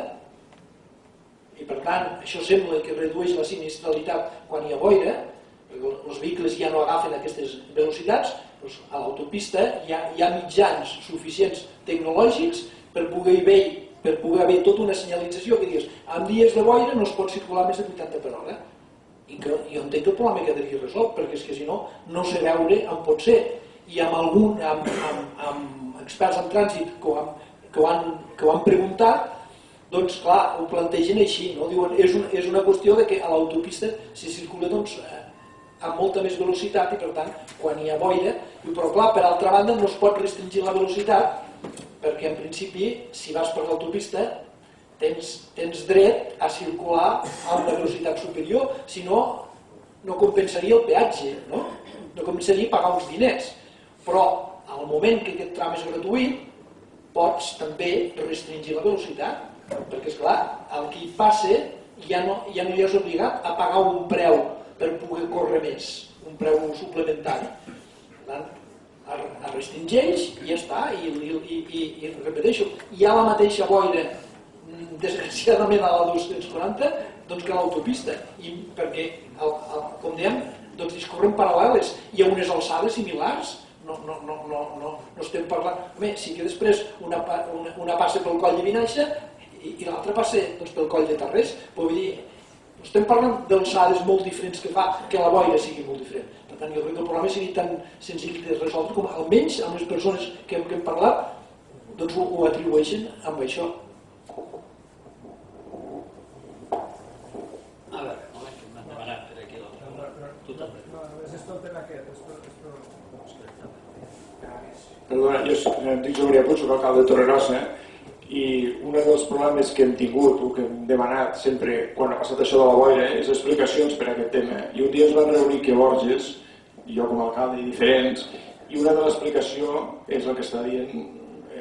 i per tant això sembla que redueix la sinistralitat quan hi ha boira, perquè els vehicles ja no agafen aquestes velocitats, doncs a l'autopista hi ha mitjans suficients tecnològics per poder haver tota una senyalització que digues en dies de boira no es pot circular més de 80 per hora. I jo entenc que el problema quedaria resolt, perquè és que si no, no sé veure on pot ser. I amb experts en trànsit que ho han preguntat, doncs clar, ho plantegen així, no? Diuen, és una qüestió de que a l'autopista s'hi circula amb molta més velocitat i per tant, quan hi ha boira, però clar, per altra banda no es pot restringir la velocitat perquè en principi, si vas per l'autopista, tens dret a circular a una velocitat superior, si no, no compensaria el peatge, no? No compensaria pagar uns diners. Però al moment que aquest tram és gratuït, pots també restringir la velocitat, perquè esclar, el que hi passa ja no hi és obligat a pagar un preu per poder córrer més, un preu suplementari. Per tant, es restringeix i ja està, i repeteixo, hi ha la mateixa boira desgraciadament a la 240 que a l'autopista, perquè, com dèiem, discorren paral·leles, hi ha unes alçades similars, no estem parlant... Home, sí que després una passa pel coll de Vinaixa i l'altra passa pel coll de Tarrés, però vull dir, estem parlant d'alçades molt diferents que fa que la boira sigui molt diferent. Per tant, jo crec que el problema sigui tan senzill de resoldre com almenys amb les persones que hem parlat ho atribueixen amb això. A veure, un moment, que m'han demanat per aquí l'altre. Tu també. És esto el tema aquest. Perdona, jo dic Maria Puig, soc alcalde de Torregrossa, i un dels problemes que hem tingut o que hem demanat sempre quan ha passat això de la boira és explicacions per a aquest tema. I un dia ens van reunir que Borges, i jo com a alcalde i diferents, i una de l'explicació és el que està dient,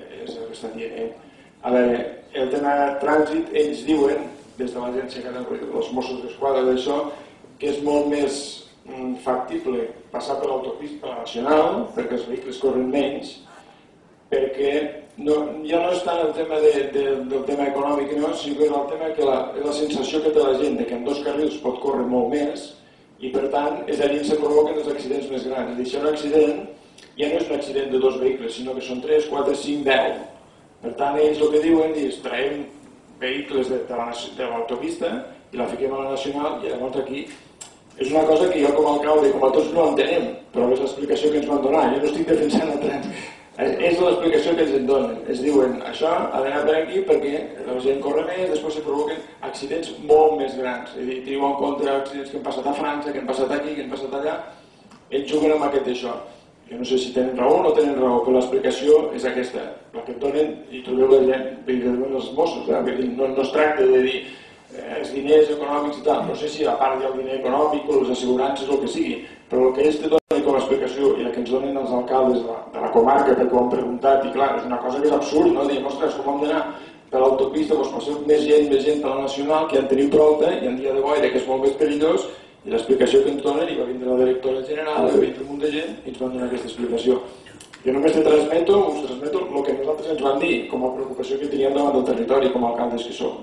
A veure, el tema de trànsit, ells diuen, des de l'agència catalana dels Mossos d'Esquadra d'això, que és molt més factible passar per l'autopista nacional, perquè els vehicles corren menys, perquè ja no és tant el tema del tema econòmic, sinó que és el tema que la sensació que té la gent que en 2 carrils pot córrer molt més i per tant és allà on se provoquen els accidents més grans. És a dir, si un accident ja no és un accident de 2 vehicles, sinó que són 3, 4, 5, 10. Per tant, ells el que diuen és traiem vehicles de l'autopista i la fiquem a la nacional i llavors aquí és una cosa que jo com a alcalde i com a tots no entenem, però és l'explicació que ens van donar. Jo no estic defensant el trànsit. És l'explicació que ens donen. Es diuen, això ha d'anar per aquí perquè la gent corre més, després se provoquen accidents molt més grans. És a dir, teniu en compte accidents que han passat a França, que han passat aquí, que han passat allà. Ells juguen amb aquest d'això. Jo no sé si tenen raó o no tenen raó, però l'explicació és aquesta. La que et donen, i trobeu la gent, i que donen els Mossos, no es tracta de dir els diners econòmics i tal. No sé si a part hi ha el diner econòmic o les assegurances o el que sigui, però el que ells te donen com a explicació i la que ens donen els alcaldes de la comarca, perquè ho han preguntat, i clar, és una cosa que és absurd, no? Diem, ostres, com hem d'anar per l'autopista, doncs passeu més gent per la nacional, que ja en tenim prou-te, i en dia de boira, que és molt més perillós, i l'explicació que ens donen, i va vindre la directora general, va vindre un munt de gent, i ens van donar aquesta explicació. Jo només us transmeto el que nosaltres ens van dir, com a preocupació que teníem davant del territori, com a alcaldes que som.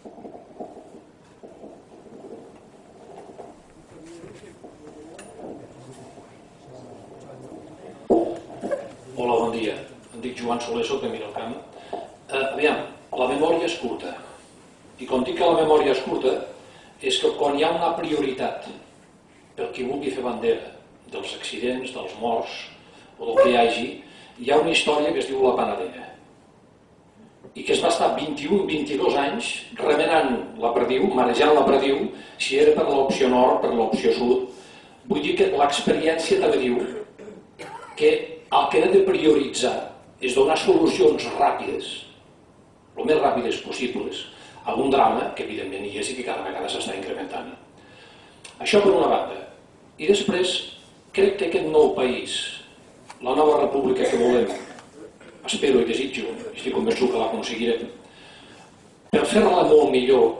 Hola, bon dia. Em dic Joan Soler, soc de Miralcamp. Aviam, la memòria és curta. I quan dic que la memòria és curta, és que quan hi ha una prioritat pel qui vulgui fer bandera dels accidents, dels morts o del que hi hagi, hi ha una història que es diu la Panadera i que es va estar 21-22 anys remenant la perdiu, marejant la perdiu, si era per l'opció nord, per l'opció sud. Vull dir que l'experiència també diu que el que ha de prioritzar és donar solucions ràpides, el més ràpides possibles, a un drama que evidentment hi és i que cada vegada s'està incrementant. Això per una banda. I després, crec que aquest nou país, la nova república que volem, espero i desitjo, estic convençut que l'aconseguirem, per fer-la molt millor,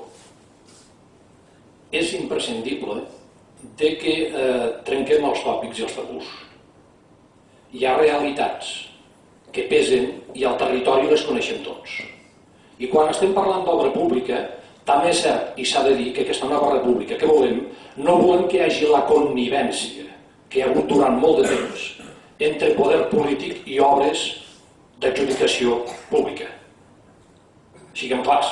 és imprescindible de que trenquem els tòpics i els tabús. Hi ha realitats que pesen i al territori les coneixem tots. I quan estem parlant d'obra pública, també és cert, i s'ha de dir, que aquesta nova república que volem, no volem que hi hagi la connivència que hi ha hagut durant molt de temps entre poder polític i obres d'adjudicació pública. Siguem clars.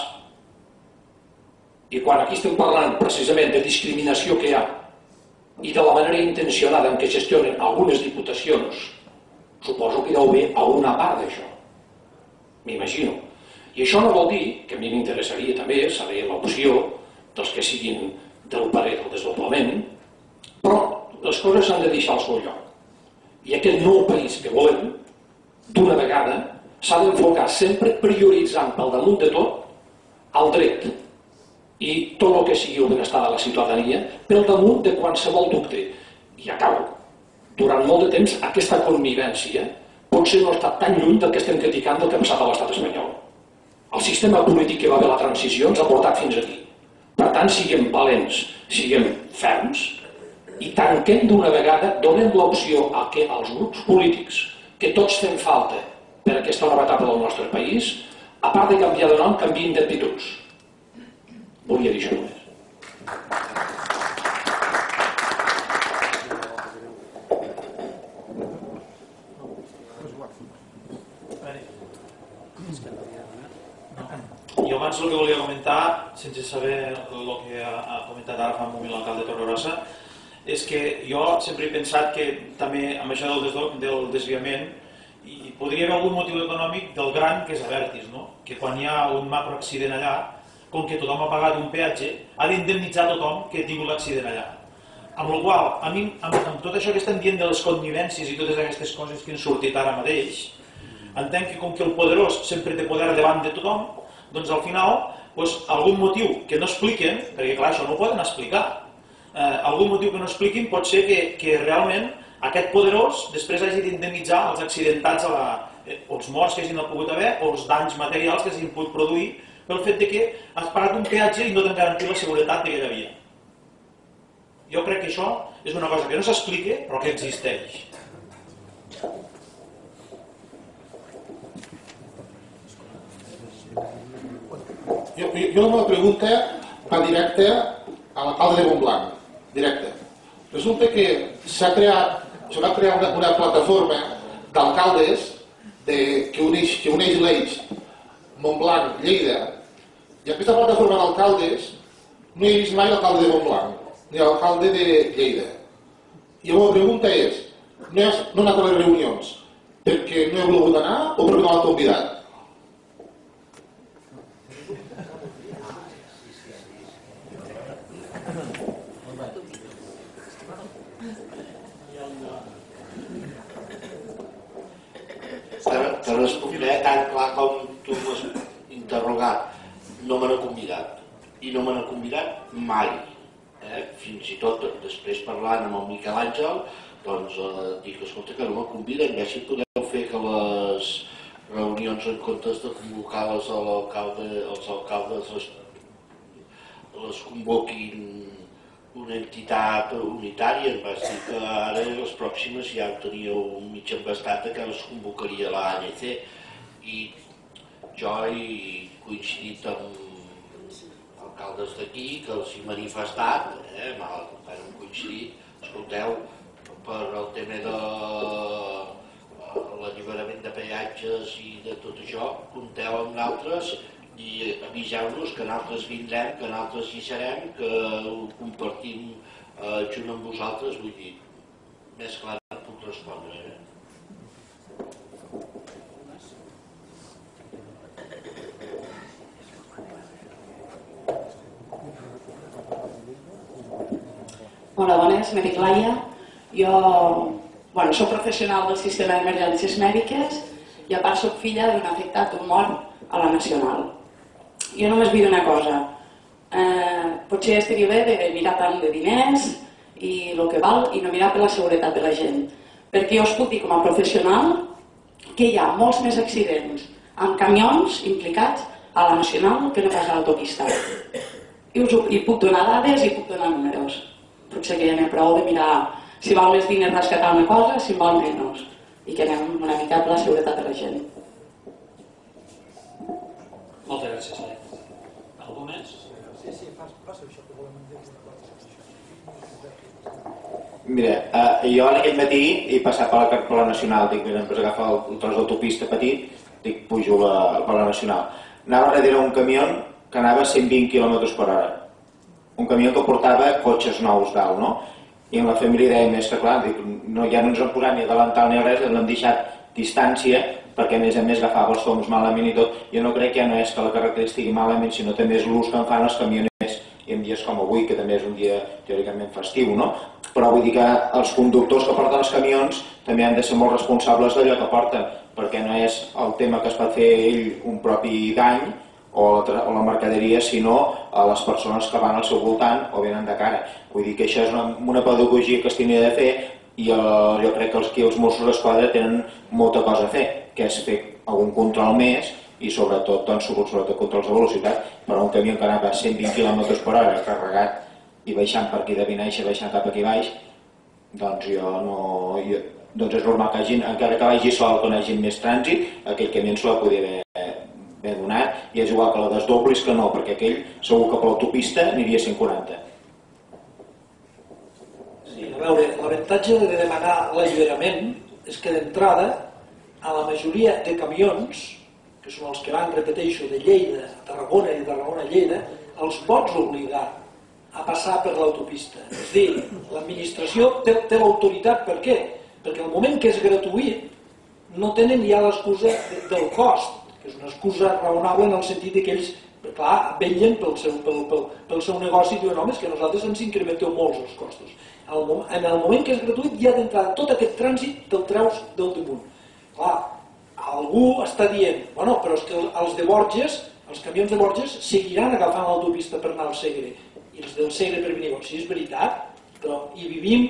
I quan aquí estem parlant precisament de discriminació que hi ha i de la manera intencionada en què gestionen algunes diputacions, suposo que hi deu haver alguna part d'això. M'imagino. I això no vol dir, que a mi m'interessaria també saber l'opció dels que siguin del parer del desdoblament, però les coses s'han de deixar al seu lloc. I aquest nou país que volem, d'una vegada, s'ha d'enfocar sempre prioritzant pel damunt de tot el dret i tot el que sigui el benestar de la ciutadania pel damunt de qualsevol dubte. I acabo. Durant molt de temps aquesta convivència potser no ha estat tan lluny del que estem criticant del que ha passat a l'estat espanyol. El sistema polític que va haver la transició ens ha portat fins aquí. Per tant, siguem valents, siguem ferms i tanquem d'una vegada, donem l'opció a que els grups polítics, que tots fem falta per aquesta nova etapa del nostre país, a part de canviar de nom, canviïn d'actituds. Volia dir això només. Jo abans el que volia comentar, sense saber el que ha comentat ara fa un moment l'alcalde de Torregrossa, és que jo sempre he pensat que també amb això del desviament hi podria haver algun motiu econòmic del gran que és Abertis, no? Que quan hi ha un macroaccident allà, com que tothom ha pagat un peatge, ha d'indemnitzar tothom que ha tingut l'accident allà. Amb la qual cosa, a mi, amb tot això que estem dient de les connivències i totes aquestes coses que han sortit ara mateix, entenc que com que el poderós sempre té poder davant de tothom, doncs al final algun motiu que no expliquen, perquè clar, això no ho poden explicar, algun motiu que no expliquin pot ser que realment aquest poderós després hagi d'indemnitzar els accidentats o els morts que hagin pogut haver o els danys materials que hagin pogut produir pel fet que has pagat un peatge i no t'han garantit la seguretat d'aquella via. Jo crec que això és una cosa que no s'explica però que existeix. Jo la meva pregunta va directa a l'alcalde de Montblanc, directe. Resulta que s'ha creat una plataforma d'alcaldes que uneix l'Eix Montblanc-Lleida, i aquesta plataforma d'alcaldes no he vist mai l'alcalde de Montblanc ni l'alcalde de Lleida. I la meva pregunta és, no he anat a les reunions perquè no he volgut anar o perquè no m'han convidat? Te respondré tan clar com tu m'has interrogat. No me n'ha convidat. I no me n'ha convidat mai. Fins i tot després parlant amb el Miquel Àngel, doncs dic, escolta, que no me conviden, ja si podeu fer que les reunions en comptes de convocar-les els alcaldes les convoquin una entitat unitària. Em vas dir que ara les pròximes ja ho teníeu mig embastat que es convocaria l'ANC, i jo he coincidit amb alcaldes d'aquí que els he manifestat, hem coincidit, escolteu, per el tema de l'alliberament de peatges i de tot això, compteu amb nosaltres i aviseu-nos que nosaltres vindrem, que nosaltres hi serem, que ho compartim junt amb vosaltres. Vull dir, més clar no puc respondre. Hola, bones, me dic Laia. Jo soc professional del sistema d'emergències mèdiques i a part soc filla d'un afectat, un mort a la Nacional. Jo només vull dir una cosa, potser estaria bé de mirar tant de diners i el que val i no mirar per la seguretat de la gent, perquè jo us puc dir com a professional que hi ha molts més accidents amb camions implicats a la Nacional que no pas a l'autopista. I puc donar dades i puc donar números. Potser que ja n'hi ha prou de mirar si val més diners rescatar una cosa, si val menys, i que anem una mica per la seguretat de la gent. Moltes gràcies, Laia. Algú més? Mira, jo aquest matí he passat per la Nacional, dic, mira, després agafar el tros d'autopista petit, dic, pujo per la Nacional. Anava darrere un camió que anava a 120 km/h. Un camió que portava cotxes nous dalt, no? I en la família dèiem, és que clar, dic, ja no ens han posat ni a davantal ni a res, ens han deixat distància, perquè a més agafava els toms malament i tot. Jo no crec que ja no és que la carretera estigui malament, sinó també és l'ús que en fan els camioners i en dies com avui, que també és un dia teòricament festiu, no? Però vull dir que els conductors que porten els camions també han de ser molt responsables d'allò que porten, perquè no és el tema que es pot fer ell un propi dany o la mercaderia, sinó a les persones que van al seu voltant o venen de cara. Vull dir que això és una pedagogia que es tenia de fer i jo crec que aquí els Mossos d'Esquadra tenen molta cosa a fer, que és fer algun control més i sobretot controls de velocitat. Però un camió que anava a 120 km/h carregat i baixant per aquí de Vinaixa, baixant cap aquí baix, doncs doncs és normal que encara que vagi sol, que no hagi més trànsit, aquell camió se la podia haver donat, i és igual que la desdoblis que no, perquè aquell segur que per l'autopista aniria a 140. Sí, a veure, l'avantatge de demanar l'alliberament és que d'entrada a la majoria de camions, que són els que van, repeteixo, de Lleida a Tarragona i de Tarragona a Lleida, els pots obligar a passar per l'autopista. És a dir, l'administració té l'autoritat. Per què? Perquè al moment que és gratuït no tenen ja l'excusa del cost, que és una excusa raonable en el sentit que ells, clar, vetllen pel seu negoci i diuen, home, és que a nosaltres ens incrementeu molts els costos. En el moment que és gratuït ja d'entrada tot aquest trànsit te'l treus del damunt. Clar, algú està dient, bueno, però és que els de Borges els camions de Borges seguiran agafant l'autopista per anar al Segre i els del Segre per venir. Sí, és veritat, però hi vivim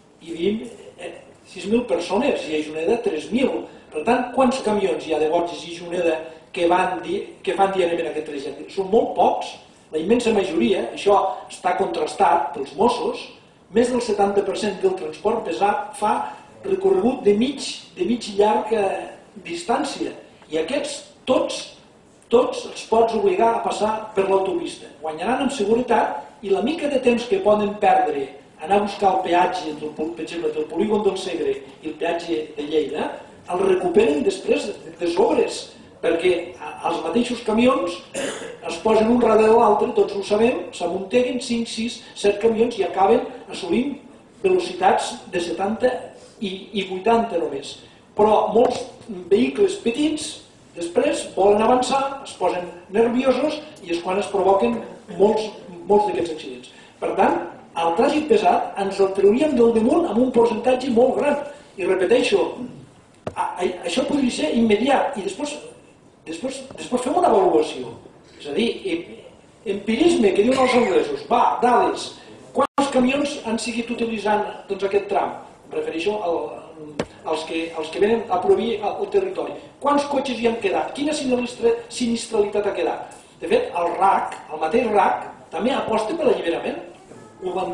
6.000 persones i a Juneda 3.000. Per tant, quants camions hi ha de Borges i Juneda que fan diàriament aquest trajecte? Són molt pocs. La immensa majoria, això està contrastat pels Mossos, més del 70% del transport pesat fa recorregut de mig llarga distància. I aquests tots els pots obligar a passar per l'autopista. Guanyaran en seguretat i la mica de temps que poden perdre anar a buscar el peatge, per exemple, del polígon del Segre i el peatge de Lleida, el recuperen després de sobres, perquè els mateixos camions es posen un darrere l'altre, tots ho sabem, s'amunteguen 5, 6, 7 camions i acaben assolint velocitats de 70 i 80 només. Però molts vehicles petits després volen avançar, es posen nerviosos i és quan es provoquen molts d'aquests accidents. Per tant, el trànsit pesat ens el trauríem del damunt amb un percentatge molt gran. I repeteixo, això podria ser immediat i després fem una avaluació. És a dir, empirisme, que diuen els anglesos, dades, quants camions han seguit utilitzant aquest tram? Em refereixo als que venen a proveir el territori. Quants cotxes hi han quedat? Quina sinistralitat ha quedat? De fet, el mateix RAC, també aposta per l'alliberament. Ho van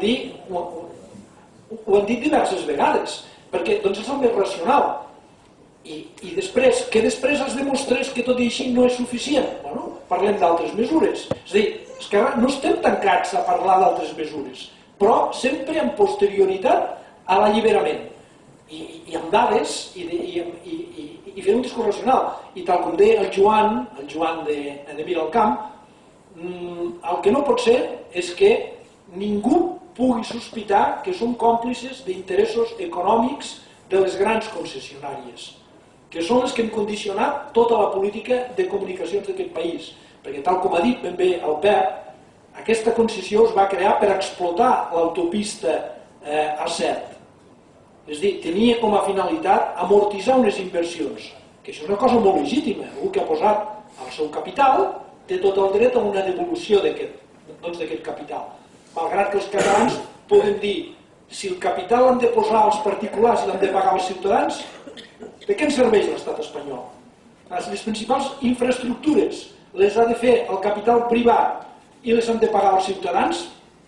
dir diverses vegades, perquè és el més racional. I després, que després es demostrés que tot i així no és suficient. Bueno, parlem d'altres mesures. És a dir, Esquerra no estem tancats a parlar d'altres mesures, però sempre amb posterioritat a l'alliberament. I amb dades i fer un discurs racional. I tal com deia el Joan de Miralcamp, el que no pot ser és que ningú pugui sospitar que són còmplices d'interessos econòmics de les grans concessionàries, que són les que han condicionat tota la política de comunicacions d'aquest país. Perquè tal com ha dit ben bé el Pep, aquesta concessió es va crear per explotar l'autopista A7. És a dir, tenia com a finalitat amortitzar unes inversions, que això és una cosa molt legítima. Algú que ha posat el seu capital té tot el dret a una devolució d'aquest capital. Malgrat que els catalans poden dir si el capital l'han de posar els particulars i l'han de pagar els ciutadans, de què ens serveix l'estat espanyol? Les principals infraestructures les ha de fer el capital privat i les han de pagar els ciutadans?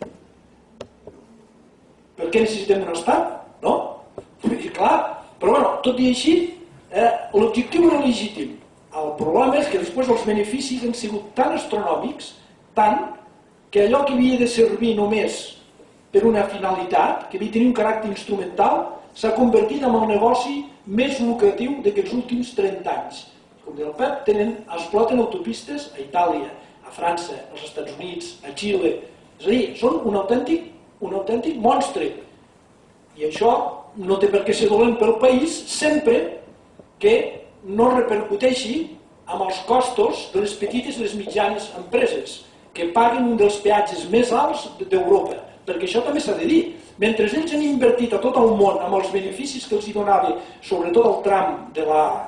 Per què necessitem un estat? No? Clar, però tot i així, l'objectiu era legítim. El problema és que després els beneficis han sigut tan astronòmics, tant que allò que havia de servir només per una finalitat, que havia de tenir un caràcter instrumental, s'ha convertit en el negoci més lucratiu d'aquests últims 30 anys. Com deia el Pep, exploten autopistes a Itàlia, a França, als Estats Units, a Xile. És a dir, són un autèntic monstre. I això no té per què ser dolent pel país sempre que no repercuteixi amb els costos de les petites i les mitjanes empreses, que paguen un dels peatges més alts d'Europa, perquè això també s'ha de dir. Mentre ells han invertit a tot el món amb els beneficis que els donava, sobretot el tram de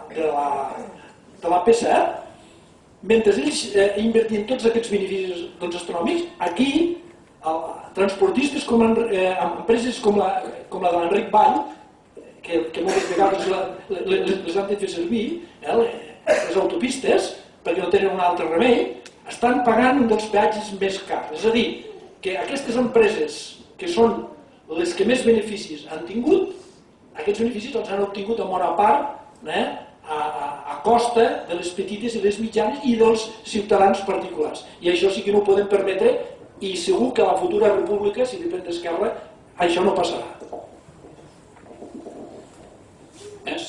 la P7, mentre ells invertien tots aquests beneficis astronòmics, aquí transportistes empreses com la de l'Enric Vall, que moltes vegades les han de fer servir, les autopistes, perquè no tenen un altre remei, estan pagant un dels peatges més cars. És a dir, que aquestes empreses que són les que més beneficis han tingut, aquests beneficis els han obtingut en bona part a costa de les petites i les mitjanes i dels ciutadans particulars. I això sí que no ho podem permetre i segur que a la futura república, si depèn d'Esquerra, això no passarà. Més?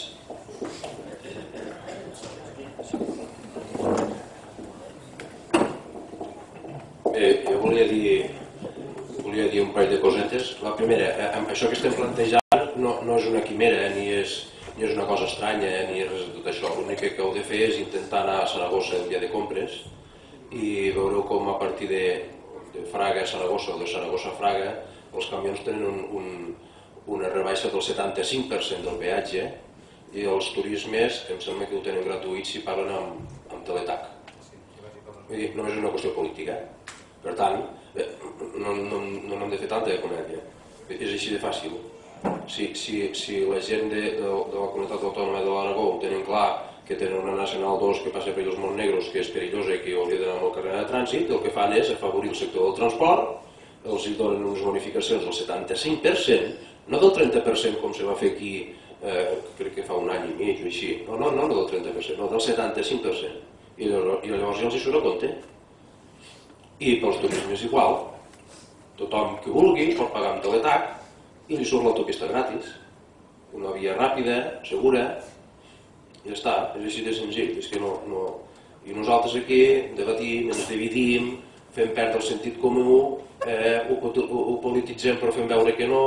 Bé, jo volia dir un parell de cosetes. La primera, això que estem plantejant no és una quimera, ni és una cosa estranya, ni res de tot això. L'únic que heu de fer és intentar anar a Saragossa el dia de compres i veureu com a partir de Fraga a Saragossa o de Saragossa a Fraga els camions tenen una rebaixa del 75% del peatge i els turismes em sembla que ho tenen gratuït si parlen amb Teletac. Vull dir, només és una qüestió política. Per tant, no hem de fer tanta comèdia. És així de fàcil. Si la gent de la comunitat autònoma de l'Aragó ho tenen clar, que tenen una Nacional 2 que passa per els Montnegros, que és perillosa i que hauria d'anar amb el carrer de trànsit, el que fan és afavorir el sector del transport, els donen unes bonificacions del 75%, no del 30% com se va fer aquí, crec que fa un any i mig o així, no del 30%, no del 75%. I llavors ja els hi surt a compte. I pels turismes igual, tothom que vulgui pot pagar amb teletac i li surt l'autopista gratis. Una via ràpida, segura, i ja està, és així de senzill. I nosaltres aquí debatim, ens dividim, fem perdre el sentit comú, ho polititzem però fem veure que no,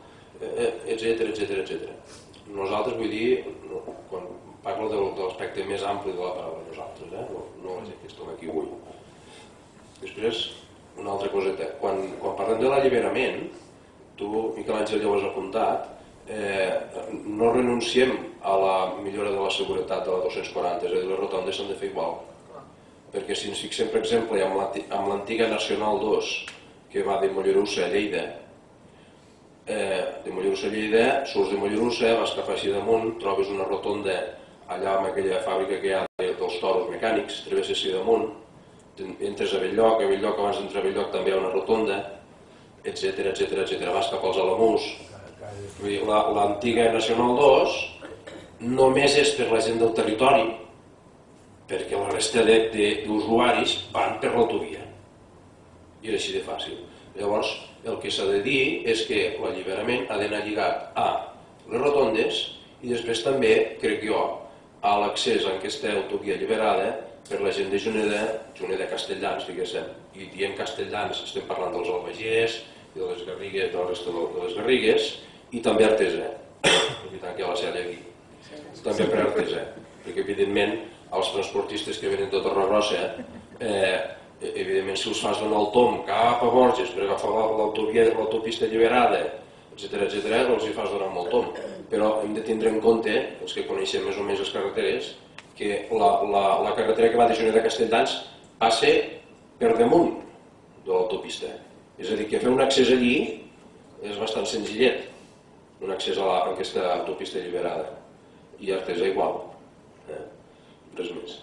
etc. Nosaltres, vull dir, quan parlo de l'aspecte més ampli de la paraula nosaltres, no la gent que estem aquí avui. Després, una altra coseta, quan parlem de l'alliberament, tu, Miquel Àngel, ja ho has apuntat, no renunciem a la millora de la seguretat de la 240, és a dir, les rotondes s'han de fer igual. Perquè si ens fixem, per exemple, amb l'antiga Nacional 2, que va de Mollerussa a Lleida, surts de Mollerussa, vas cap així damunt, trobes una rotonda allà amb aquella fàbrica que hi ha dels toros mecànics, travesses així damunt, entres a Belllloc, abans d'entrar a Belllloc també hi ha una rotonda, etc. Vas cap als Alamús. L'antiga Nacional 2 només és per la gent del territori, perquè la resta d'usuaris van per l'autovia. I és així de fàcil. Llavors, el que s'ha de dir és que l'alliberament ha d'anar lligat a les rotondes i després també, crec jo, a l'accés a aquesta autovia alliberada per la gent de Juneda Castelldans, diguéssim. I dient Castelldans estem parlant dels Albagés i de les Garrigues, de la resta de les Garrigues, i també Artesa, aprofitant que hi ha la Cèlia aquí, també per Artesa, perquè evidentment els transportistes que venen de Torregrossa, evidentment si els fas donar el tom cap a Borges per agafar l'autopista alliberada, etc., els hi fas donar molt tom. Però hem de tindre en compte, els que coneixem més o menys les carreteres, que la carretera que va de Juneda a Castelldans passa per damunt de l'autopista. És a dir, que fer un accés allí és bastant senzillet, un accés a aquesta autopista alliberada. I Artesa igual. Res més.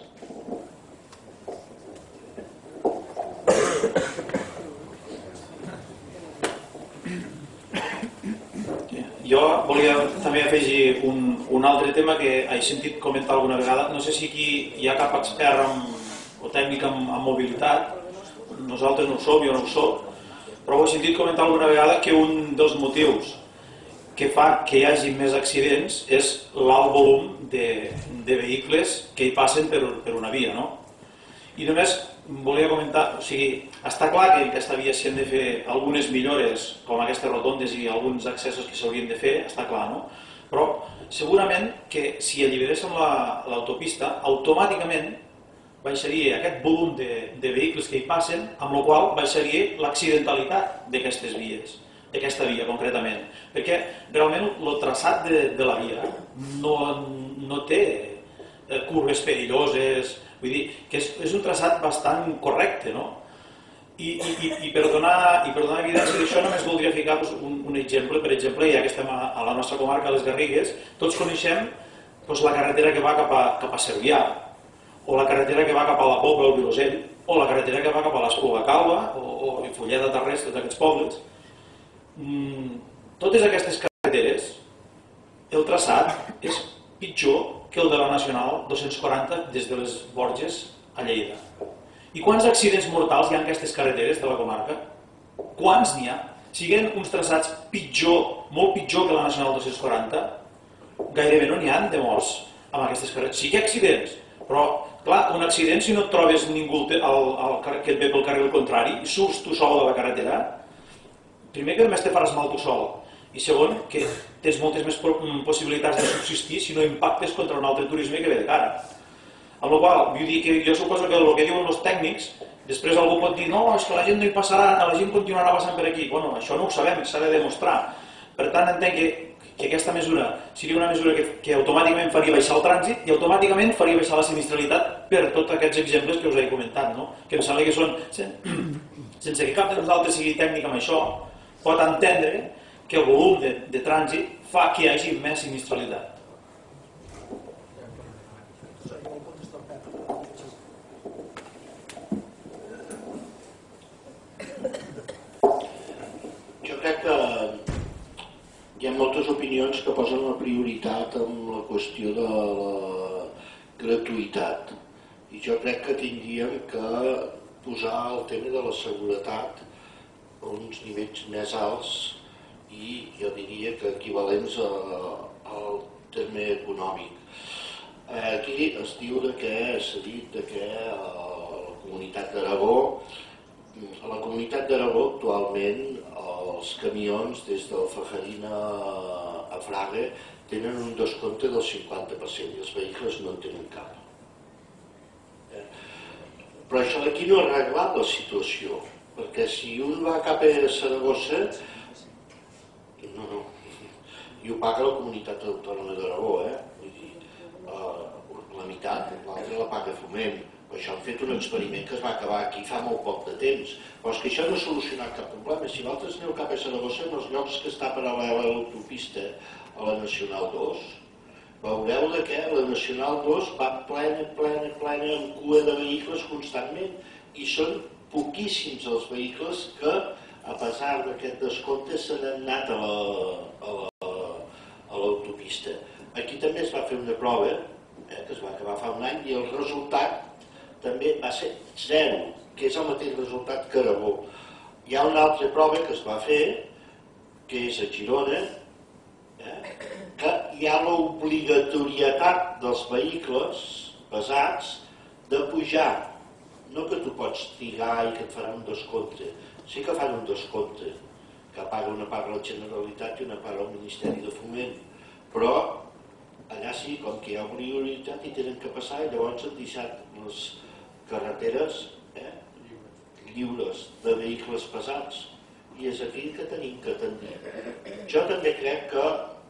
Jo volia també afegir un altre tema que he sentit comentar alguna vegada. No sé si aquí hi ha cap expert o tècnic en mobilitat, nosaltres no ho som, jo no ho soc, però ho he sentit comentar alguna vegada que un dels motius que fa que hi hagi més accidents és l'alt volum de vehicles que hi passen per una via, no? I només volia comentar, o sigui, està clar que en aquesta via s'hi han de fer algunes millores, com aquestes rotondes i alguns accessos que s'haurien de fer, està clar, no? Però segurament que si alliberéssim l'autopista, automàticament baixaria aquest volum de vehicles que hi passen, amb la qual baixaria l'accidentalitat d'aquestes vies, d'aquesta via concretament, perquè realment el traçat de la via no té curves perilloses, vull dir que és un traçat bastant correcte, no? I per donar evidència d'això només voldria ficar un exemple. Per exemple, ja que estem a la nostra comarca, a les Garrigues, tots coneixem la carretera que va cap a Cervià, o la carretera que va cap a la Pobla, el Vilosell, o la carretera que va cap a l'Espluga Calba, o Fulleda, Tarrés, tots aquests pobles. Totes aquestes carreteres, el traçat és pitjor que el de la Nacional 240 des de les Borges a Lleida. I quants accidents mortals hi ha en aquestes carreteres de la comarca? Quants n'hi ha? Siguin uns traçats pitjor, molt pitjor que la Nacional 240, gairebé no n'hi ha de morts amb aquestes carreteres. Sí que hi ha accidents, però, clar, un accident si no et trobes ningú que et ve pel carril contrari i surts tu sol de la carretera, primer que només te faràs mal tu sol, i segon, que tens moltes més possibilitats de subsistir si no impactes contra un altre turisme que ve de cara. Amb la qual cosa, vull dir que jo suposo que el que diuen els tècnics, després algú pot dir, no, és que la gent no hi passarà, la gent continuarà passant per aquí. Bueno, això no ho sabem, s'ha de demostrar. Per tant, entenc que aquesta mesura seria una mesura que automàticament faria baixar el trànsit i automàticament faria baixar la sinistralitat per tots aquests exemples que us he comentat, que em sembla que són, sense que cap de nosaltres sigui tècnic amb això, pot entendre que el volum de trànsit fa que hi hagi més sinistralitat. Jo crec que hi ha moltes opinions que posen la prioritat en la qüestió de la gratuïtat i jo crec que tindríem que posar el tema de la seguretat a uns nivells més alts i jo diria que equivalents al terme econòmic. Aquí es diu que s'ha dit que a la Comunitat d'Aragó actualment els camions des d'Alfajarina a Fraga tenen un descompte del 50% i els vehicles no en tenen cap. Però això d'aquí no ha arreglat la situació, perquè si un va cap a Saragossa, i ho paga la Comunitat Autònoma d'Aragó, la meitat, l'altra la paga Foment. Això han fet un experiment que es va acabar aquí fa molt poc de temps. Però és que això no ha solucionat cap problema. Si vosaltres aneu cap a Saragossa, en els llocs que està paral·lela a l'autopista a la Nacional 2, veureu que la Nacional 2 va plena, amb cua de vehicles constantment i són poquíssims els vehicles que, a pesar d'aquest descompte, se n'han anat a l'autopista. Aquí també es va fer una prova, que es va acabar fa un any, i el resultat també va ser 0, que és el mateix resultat que Aragó. Hi ha una altra prova que es va fer, que és a Girona, que hi ha l'obligatorietat dels vehicles pesats de pujar. No que tu pots trigar i que et faran un descompte. Sí que fan un descompte, que paga una part la Generalitat i una part el Ministeri de Foment. Però allà sí, com que hi ha prioritat i tenen que passar, i llavors han deixat les carreteres lliures de vehicles pesats. I és aquí que tenim que tendir. Jo també crec que,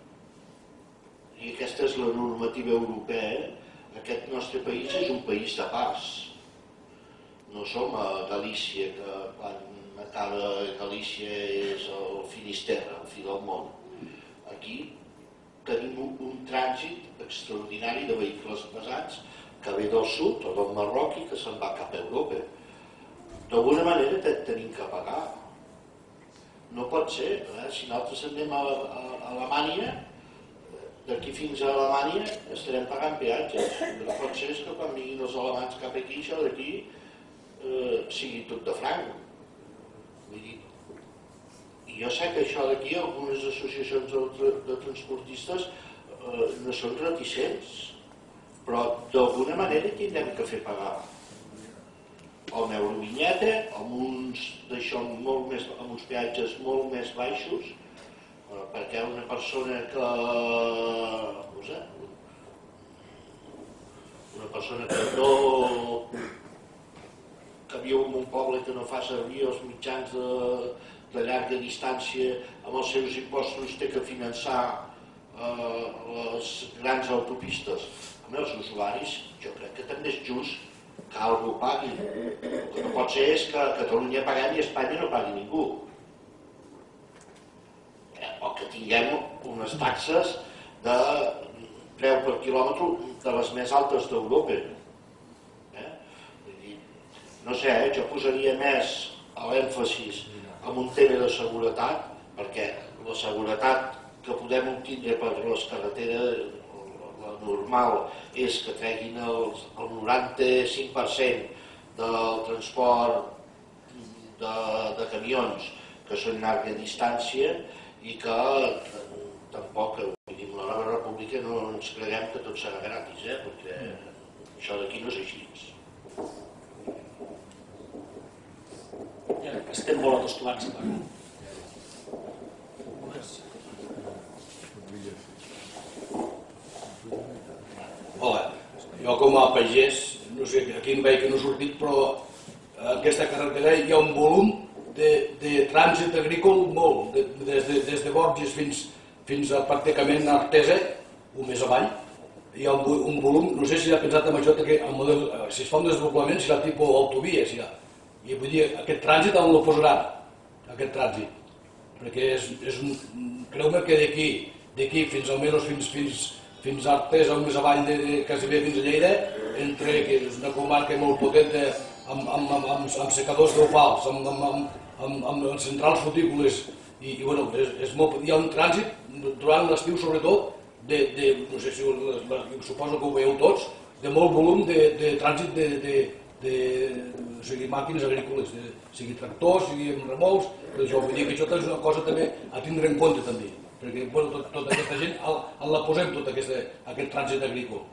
i aquesta és la normativa europea, aquest nostre país és un país de pas. No som a Galícia, que quan acaba Galícia és el Finisterre, el fi del món. Aquí tenim un trànsit extraordinari de vehicles pesats que ve del sud o del Marroc i que se'n va cap a Europa. D'alguna manera tenim que pagar. No pot ser, si nosaltres anem a Alemanya, d'aquí fins a Alemanya estarem pagant peatges. No pot ser que quan vinguin els alemanys cap aquí, això d'aquí sigui tot de franc. I jo sé que això d'aquí, algunes associacions de transportistes no són reticents, però d'alguna manera tindrem que fer pagar. O amb eurovinyeta, amb uns peatges molt més baixos, perquè una persona que viu en un poble que no fa servir els mitjans de llarga distància amb els seus impostos té que finançar les grans autopistes. Amb els usuaris jo crec que també és just que algú pagui. El que no pot ser és que a Catalunya paguem i a Espanya no pagui ningú. O que tinguem unes taxes de preu per quilòmetre de les més altes d'Europa. No sé, jo posaria més l'èmfasis en un tema de seguretat, perquè la seguretat que podem obtindre per les carreteres, la normal, és que treguin el 95% del transport de camions que són llarga distància i que tampoc, en la nova república no ens creguem que tot serà gratis, perquè això d'aquí no és així. Estem molt acostumats a pagar. Hola, jo com a pagès, no sé, aquí em veig que no he sortit, però a aquesta carretera hi ha un volum de trànsit agrícola molt, des de Borges fins fins a pràcticament Artesa, o més avall, hi ha un volum, no sé si ha pensat en això, que el model, si es fa un desdoblament serà tipus autovia, i vull dir, aquest trànsit on el posaran, aquest trànsit, perquè creu-me que d'aquí fins almenys fins a Artesa, o més avall, quasi bé fins a Lleida, que és una comarca molt potent amb secadors d'ofals, amb centrals frutícoles, i bueno, hi ha un trànsit durant l'estiu sobretot, no sé si suposo que ho veieu tots, de molt volum de trànsit de màquines agrícoles, sigui tractors, sigui amb remolcs, vull dir que això és una cosa també a tindre en compte també, perquè tota aquesta gent en la posem tot aquest trànsit agrícola.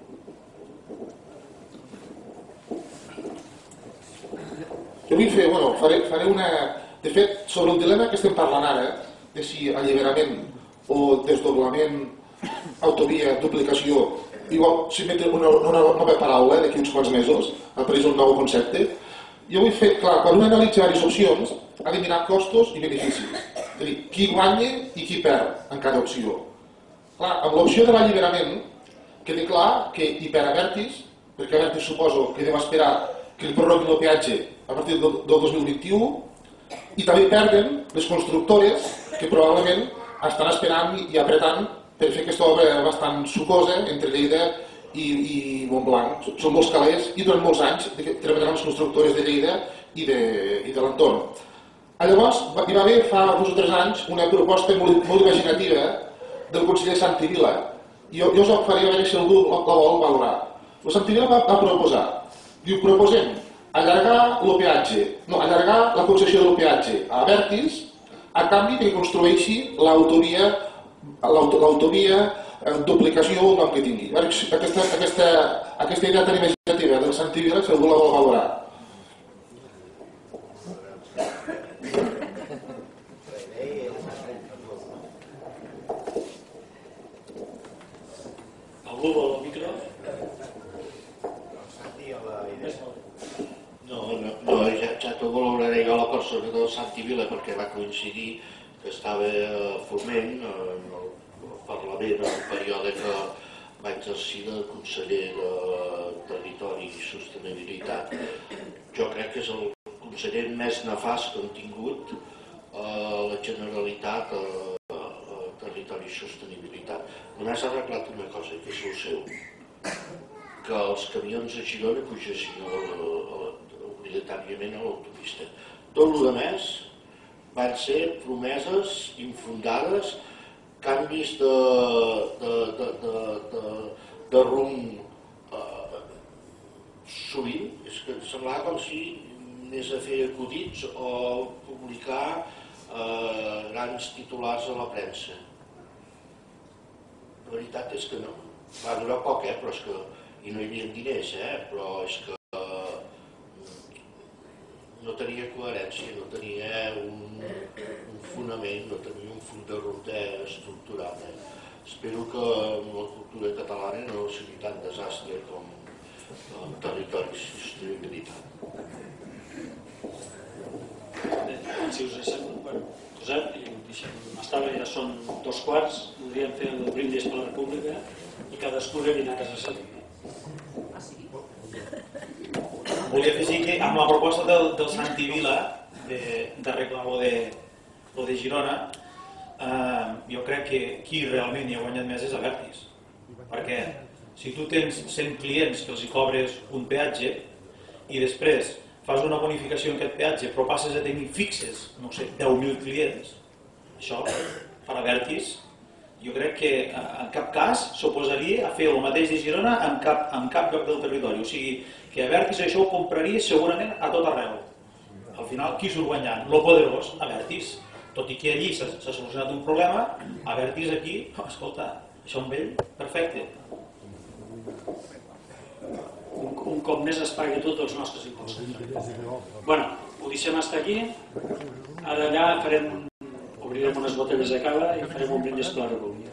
Jo vull fer, faré una... De fet, sobre el dilema que estem parlant ara, de si alliberament o desdoblament, autovia, duplicació, igual si metem una nova paraula d'aquí uns quants mesos, apareix un nou concepte, jo vull fer, clar, quan un analitza diverses opcions, ha de mirar costos i beneficis. És a dir, qui guanya i qui perd en cada opció. Clar, amb l'opció de l'alliberament, queda clar que hi perd Abertis, perquè Abertis suposo que hem esperar que li prorroguin el peatge a partir del 2021, i també perden les constructores que probablement estan esperant i apretant per fer aquesta obra bastant sucosa entre Lleida i Montblanc. Són molts calés i durant molts anys treballaran les constructores de Lleida i de l'entorn. Llavors hi va haver fa 2 o 3 anys una proposta molt imaginativa del conseller Santi Vila. Jo us faria veure si algú la vol valorar. El Santi Vila va proposar, diu, proposem allargar la concessió del peatge a Abertis a canvi que construeixi l'autovia, duplicació o el nom que tingui. Aquesta idea tan imaginativa del Santi Vila, si algú la vol valorar. Algú vol el micro? No, ja t'ho valoraré jo la persona del Santi Vila perquè va coincidir que estava a Foment, al Parlament, en el període que va exercir de conseller de Territori i Sostenibilitat. Jo crec que és el conseller més nefast que han tingut la Generalitat a Territori i Sostenibilitat. Només ha arreglat una cosa, que és el seu, que els camions a Girona pugessin obligatòriament a l'autopista. Tot el més van ser promeses infundades, canvis de rumb sovint. És que semblava com si anés a fer acudits o publicar grans titulars a la premsa. La veritat és que no. Va durar poc, però és que... I no hi havia diners, però és que no tenia coherència, no tenia un fonament, no tenia un full de ruta estructurat. Espero que la cultura catalana no sigui tan desastre com el Territori i Sostenibilitat. Si us sembla, Josep, m'estava, ja són 2:15, podríem fer el brindis per la República i cadascú ve a casa seva. Volia afegir que amb la proposta del Santi Vila d'arreglar lo de Girona, jo crec que qui realment hi ha guanyat més és Abertis. Perquè si tu tens 100 clients que els hi cobres un peatge i després fas una bonificació en aquest peatge però passes a tenir fixes, no sé, 10.000 clients, això per Abertis jo crec que en cap cas s'oposaria a fer el mateix de Girona en cap lloc del territori. O sigui, que Abertis això ho compraria segurament a tot arreu. Al final, qui surt guanyant? Lo poderós, Abertis. Tot i que allí s'ha solucionat un problema, Abertis aquí, escolta, això amb ell, perfecte. Un cop més es pagui tot els nostres impostos. Bueno, ho deixem estar aquí. Ara allà obrirem unes botelles de cava i farem un brindis per la República.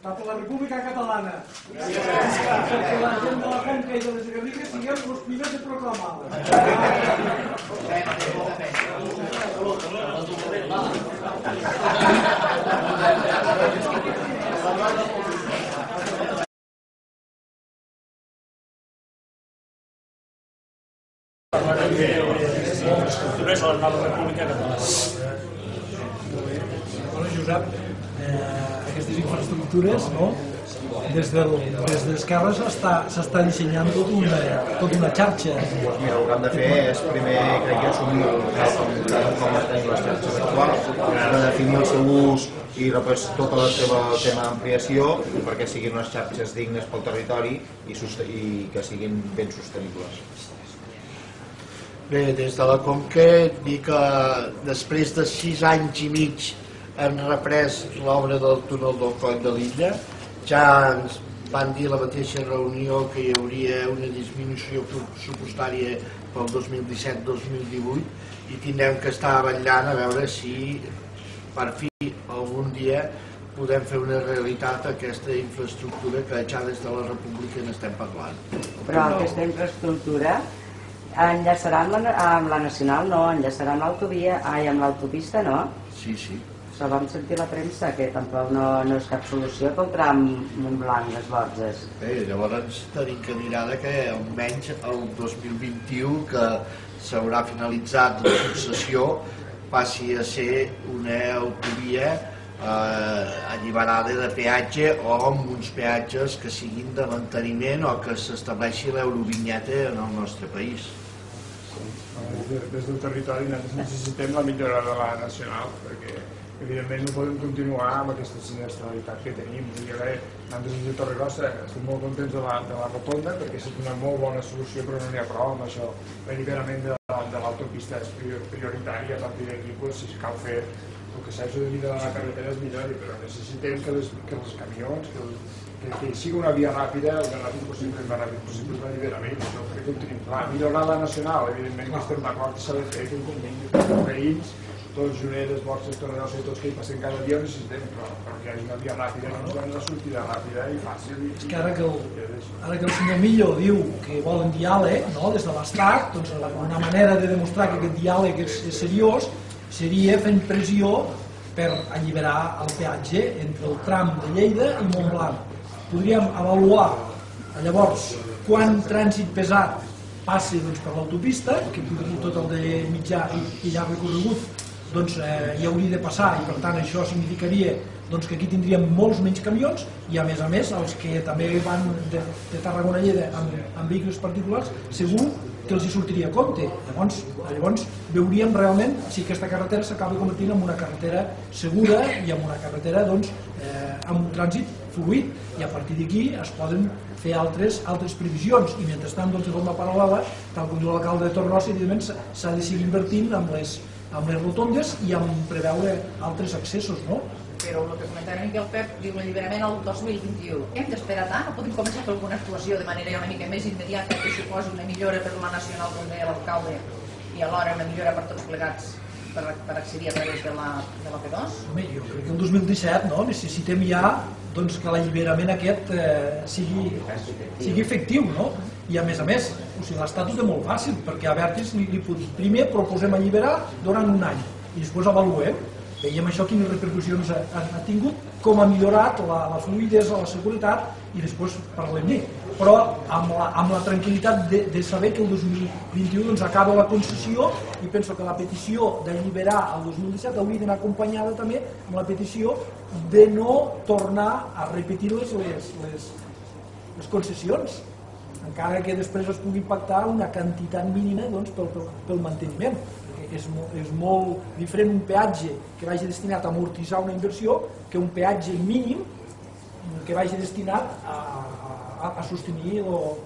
cap a la República Catalana. Que la gent de la Conca i de les Garrigues siguem els primers a proclamar-la. Les estructures a la nova República Catalana. Bueno, Josep, aquestes infraestructures, no? Des d'Esquerra s'està dissenyant tota una xarxa. Doncs mira, el que hem de fer és primer, crec que assumir com tenim les xarxes actuals, definir el seu ús i després tota la seva tema d'ampliació perquè siguin unes xarxes dignes pel territori i que siguin ben sostenibles. Bé, des de la Conca dir que després de 6 anys i mig hem reprès l'obra del túnel del Coll de l'Illa. Ja ens van dir a la mateixa reunió que hi hauria una disminució pressupostària pel 2017-2018 i tindrem que estar vetllant a veure si per fi algun dia podem fer una realitat aquesta infraestructura que ja des de la República n'estem parlant. Però aquesta infraestructura enllaçarà amb la nacional, no? Enllaçarà amb l'autovia, amb l'autopista, no? Sí, sí. Això vam sentir a la premsa, que tampoc no és cap solució pel tram Montblanc, les Borges. Bé, llavors tenim que mirar que almenys el 2021, que s'haurà finalitzat la concessió, passi a ser una autovia alliberada de peatge o amb uns peatges que siguin de manteniment o que s'estableixi l'eurovinyeta en el nostre país. Des del territori nosaltres necessitem la millora de la nacional perquè evidentment no podem continuar amb aquesta sinistralitat que tenim. Nosaltres des de Torregrossa estem molt contents de la rotonda perquè és una molt bona solució, però no n'hi ha prou amb això. L'alliberament de l'autopista és prioritari. A partir d'aquí, si cal fer el que s'hagi de dir de la carretera és millor, però necessitem que els camions, que sigui una via ràpida, el més ràpid possible l'alliberament. Això crec que ho tenim clar. Millorar la nacional, evidentment que estem d'acord que s'ha de fer, que ho convingui els veïns, tots Junedes, Borges, Torregrossa i tots que hi passen cada dia ho necessitem, però que hi hagi una via ràpida, no ens donen una sortida ràpida i fàcil. És que ara que el senyor Millo diu que volen diàleg, no?, des de l'Estat, doncs una manera de demostrar que aquest diàleg és seriós seria fent pressió per alliberar el peatge entre el tram de Lleida i Montblanc. Podríem avaluar llavors quant trànsit pesat passi per l'autopista, que podria tot el de mitjà i llarg recorregut hi hauria de passar, i per tant això significaria que aquí tindríem molts menys camions i a més els que també van de Tarragona a Lleida amb vehicles particulars segur que els hi sortiria a compte. Llavors veuríem realment si aquesta carretera s'acaba convertint en una carretera segura i en una carretera amb un trànsit fluid, i a partir d'aquí es poden fer altres previsions, i mentrestant de forma paral·lela, tal com diu l'alcalde de Torregrossa, evidentment s'ha de seguir invertint amb les rotondes i amb preveure altres accessos, no? Però el que comentava una mica el Pep diu l'alliberament al 2021. Hem d'esperar tant? O podem començar a fer alguna actuació de manera una mica més immediata que suposi una millora per la nacional, com deia l'alcalde, i alhora una millora per tots plegats per accedir a través de la P2? Home, jo crec que el 2017 necessitem ja que l'alliberament aquest sigui efectiu, no? I a més, l'Estat ho té molt fàcil, perquè a Abertis primer proposem alliberar durant un any i després avaluem, veiem això quines repercussions ha tingut, com ha millorat la fluïdesa, la seguretat, i després parlem-ne. Però amb la tranquil·litat de saber que el 2021 acaba la concessió, i penso que la petició d'alliberar el 2017 hauria d'anar acompanyada també amb la petició de no tornar a repetir les concessions, encara que després es pugui pactar una quantitat mínima pel manteniment. És molt diferent un peatge que vagi destinat a amortitzar una inversió que un peatge mínim que vagi destinat a sostenir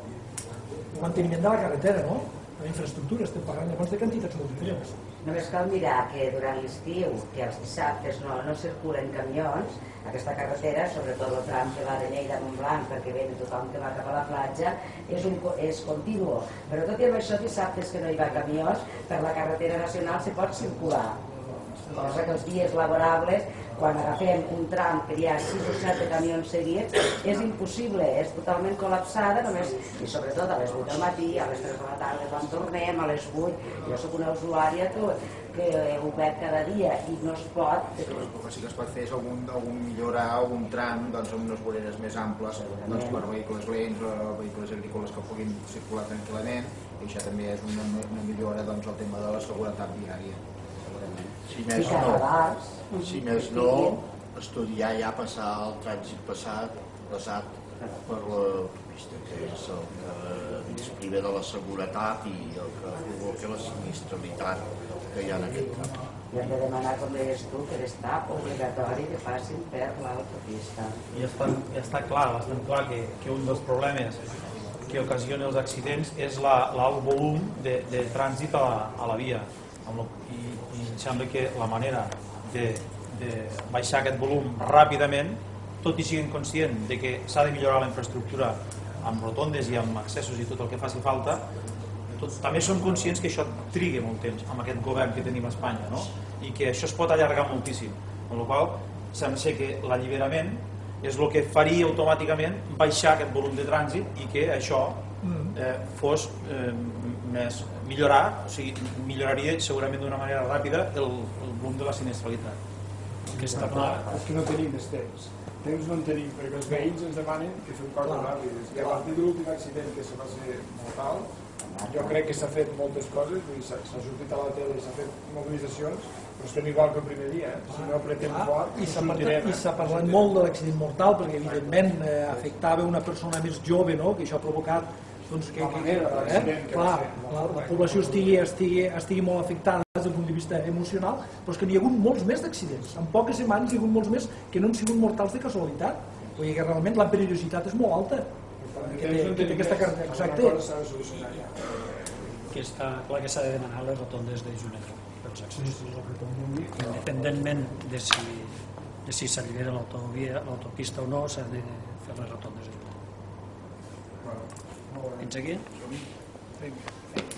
el manteniment de la carretera, no? La infraestructura, estem parlant llavors de quantitats molt diferents. Només cal mirar que durant l'estiu, que els dissabtes no circulen camions, aquesta carretera, sobretot el tram que va de Lleida a Montblanc, perquè ve de tothom que va cap a la platja, és continu. Però tot i amb això, dissabtes que no hi va camions, per la carretera nacional se pot circular. Cosa que els dies laborables quan agafem un tram que hi ha 6 o 7 camions seguits, és impossible, és totalment col·lapsada, només, i sobretot a les 8 del matí, a les 3 de la tarda quan tornem, a les 8, jo soc una usuària que ho veig cada dia i no es pot... El que sí que es pot fer és millorar algun tram amb unes voreres més amples per vehicles lents o vehicles agrícoles que puguin circular tranquil·lament, i això també és una millora el tema de la seguretat viària. Si més no, estudiar ja passar el trànsit passat per l'autopista, que és el que és primer de la seguretat i el que provoca la sinistralitat que hi ha en aquest tram. I hem de demanar, com deies tu, que està obligatori que passin per l'autopista. I està clar, bastant clar que un dels problemes que ocasiona els accidents és l'alt volum de trànsit a la via. I em sembla que la manera de baixar aquest volum ràpidament, tot i siguin conscients de que s'ha de millorar la infraestructura amb rotondes i amb accessos i tot el que faci falta, també som conscients que això triga molt temps amb aquest govern que tenim a Espanya, no? I que això es pot allargar moltíssim, amb la qual cosa sembla que l'alliberament és el que faria automàticament baixar aquest volum de trànsit i que això fos millorar, o sigui, milloraria segurament d'una manera ràpida el volum de la sinistralitat. Que està clar, és que no tenim més temps. Temps no en tenim, perquè els veïns ens demanen que fem coses ràpides. I a partir de l'últim accident que va ser mortal, jo crec que s'ha fet moltes coses, s'ha sortit a la tele i s'ha fet mobilitzacions, però estem igual que el primer dia, si no apretem fort, sortirem. I s'ha parlat molt de l'accident mortal, perquè evidentment afectava una persona més jove, que això ha provocat que la població estigui molt afectada des del punt de vista emocional, però és que n'hi ha hagut molts més d'accidents. En poques setmanes hi ha hagut molts més que no han sigut mortals de casualitat. Vull dir que realment la perillositat és molt alta. Que té aquesta característica. Exacte. Que està clar que s'ha de demanar les rotondes de Juneta pels accessos, independentment de si s'allibera l'autopista o no, s'ha de fer les rotondes de Juneta. Fins aquí?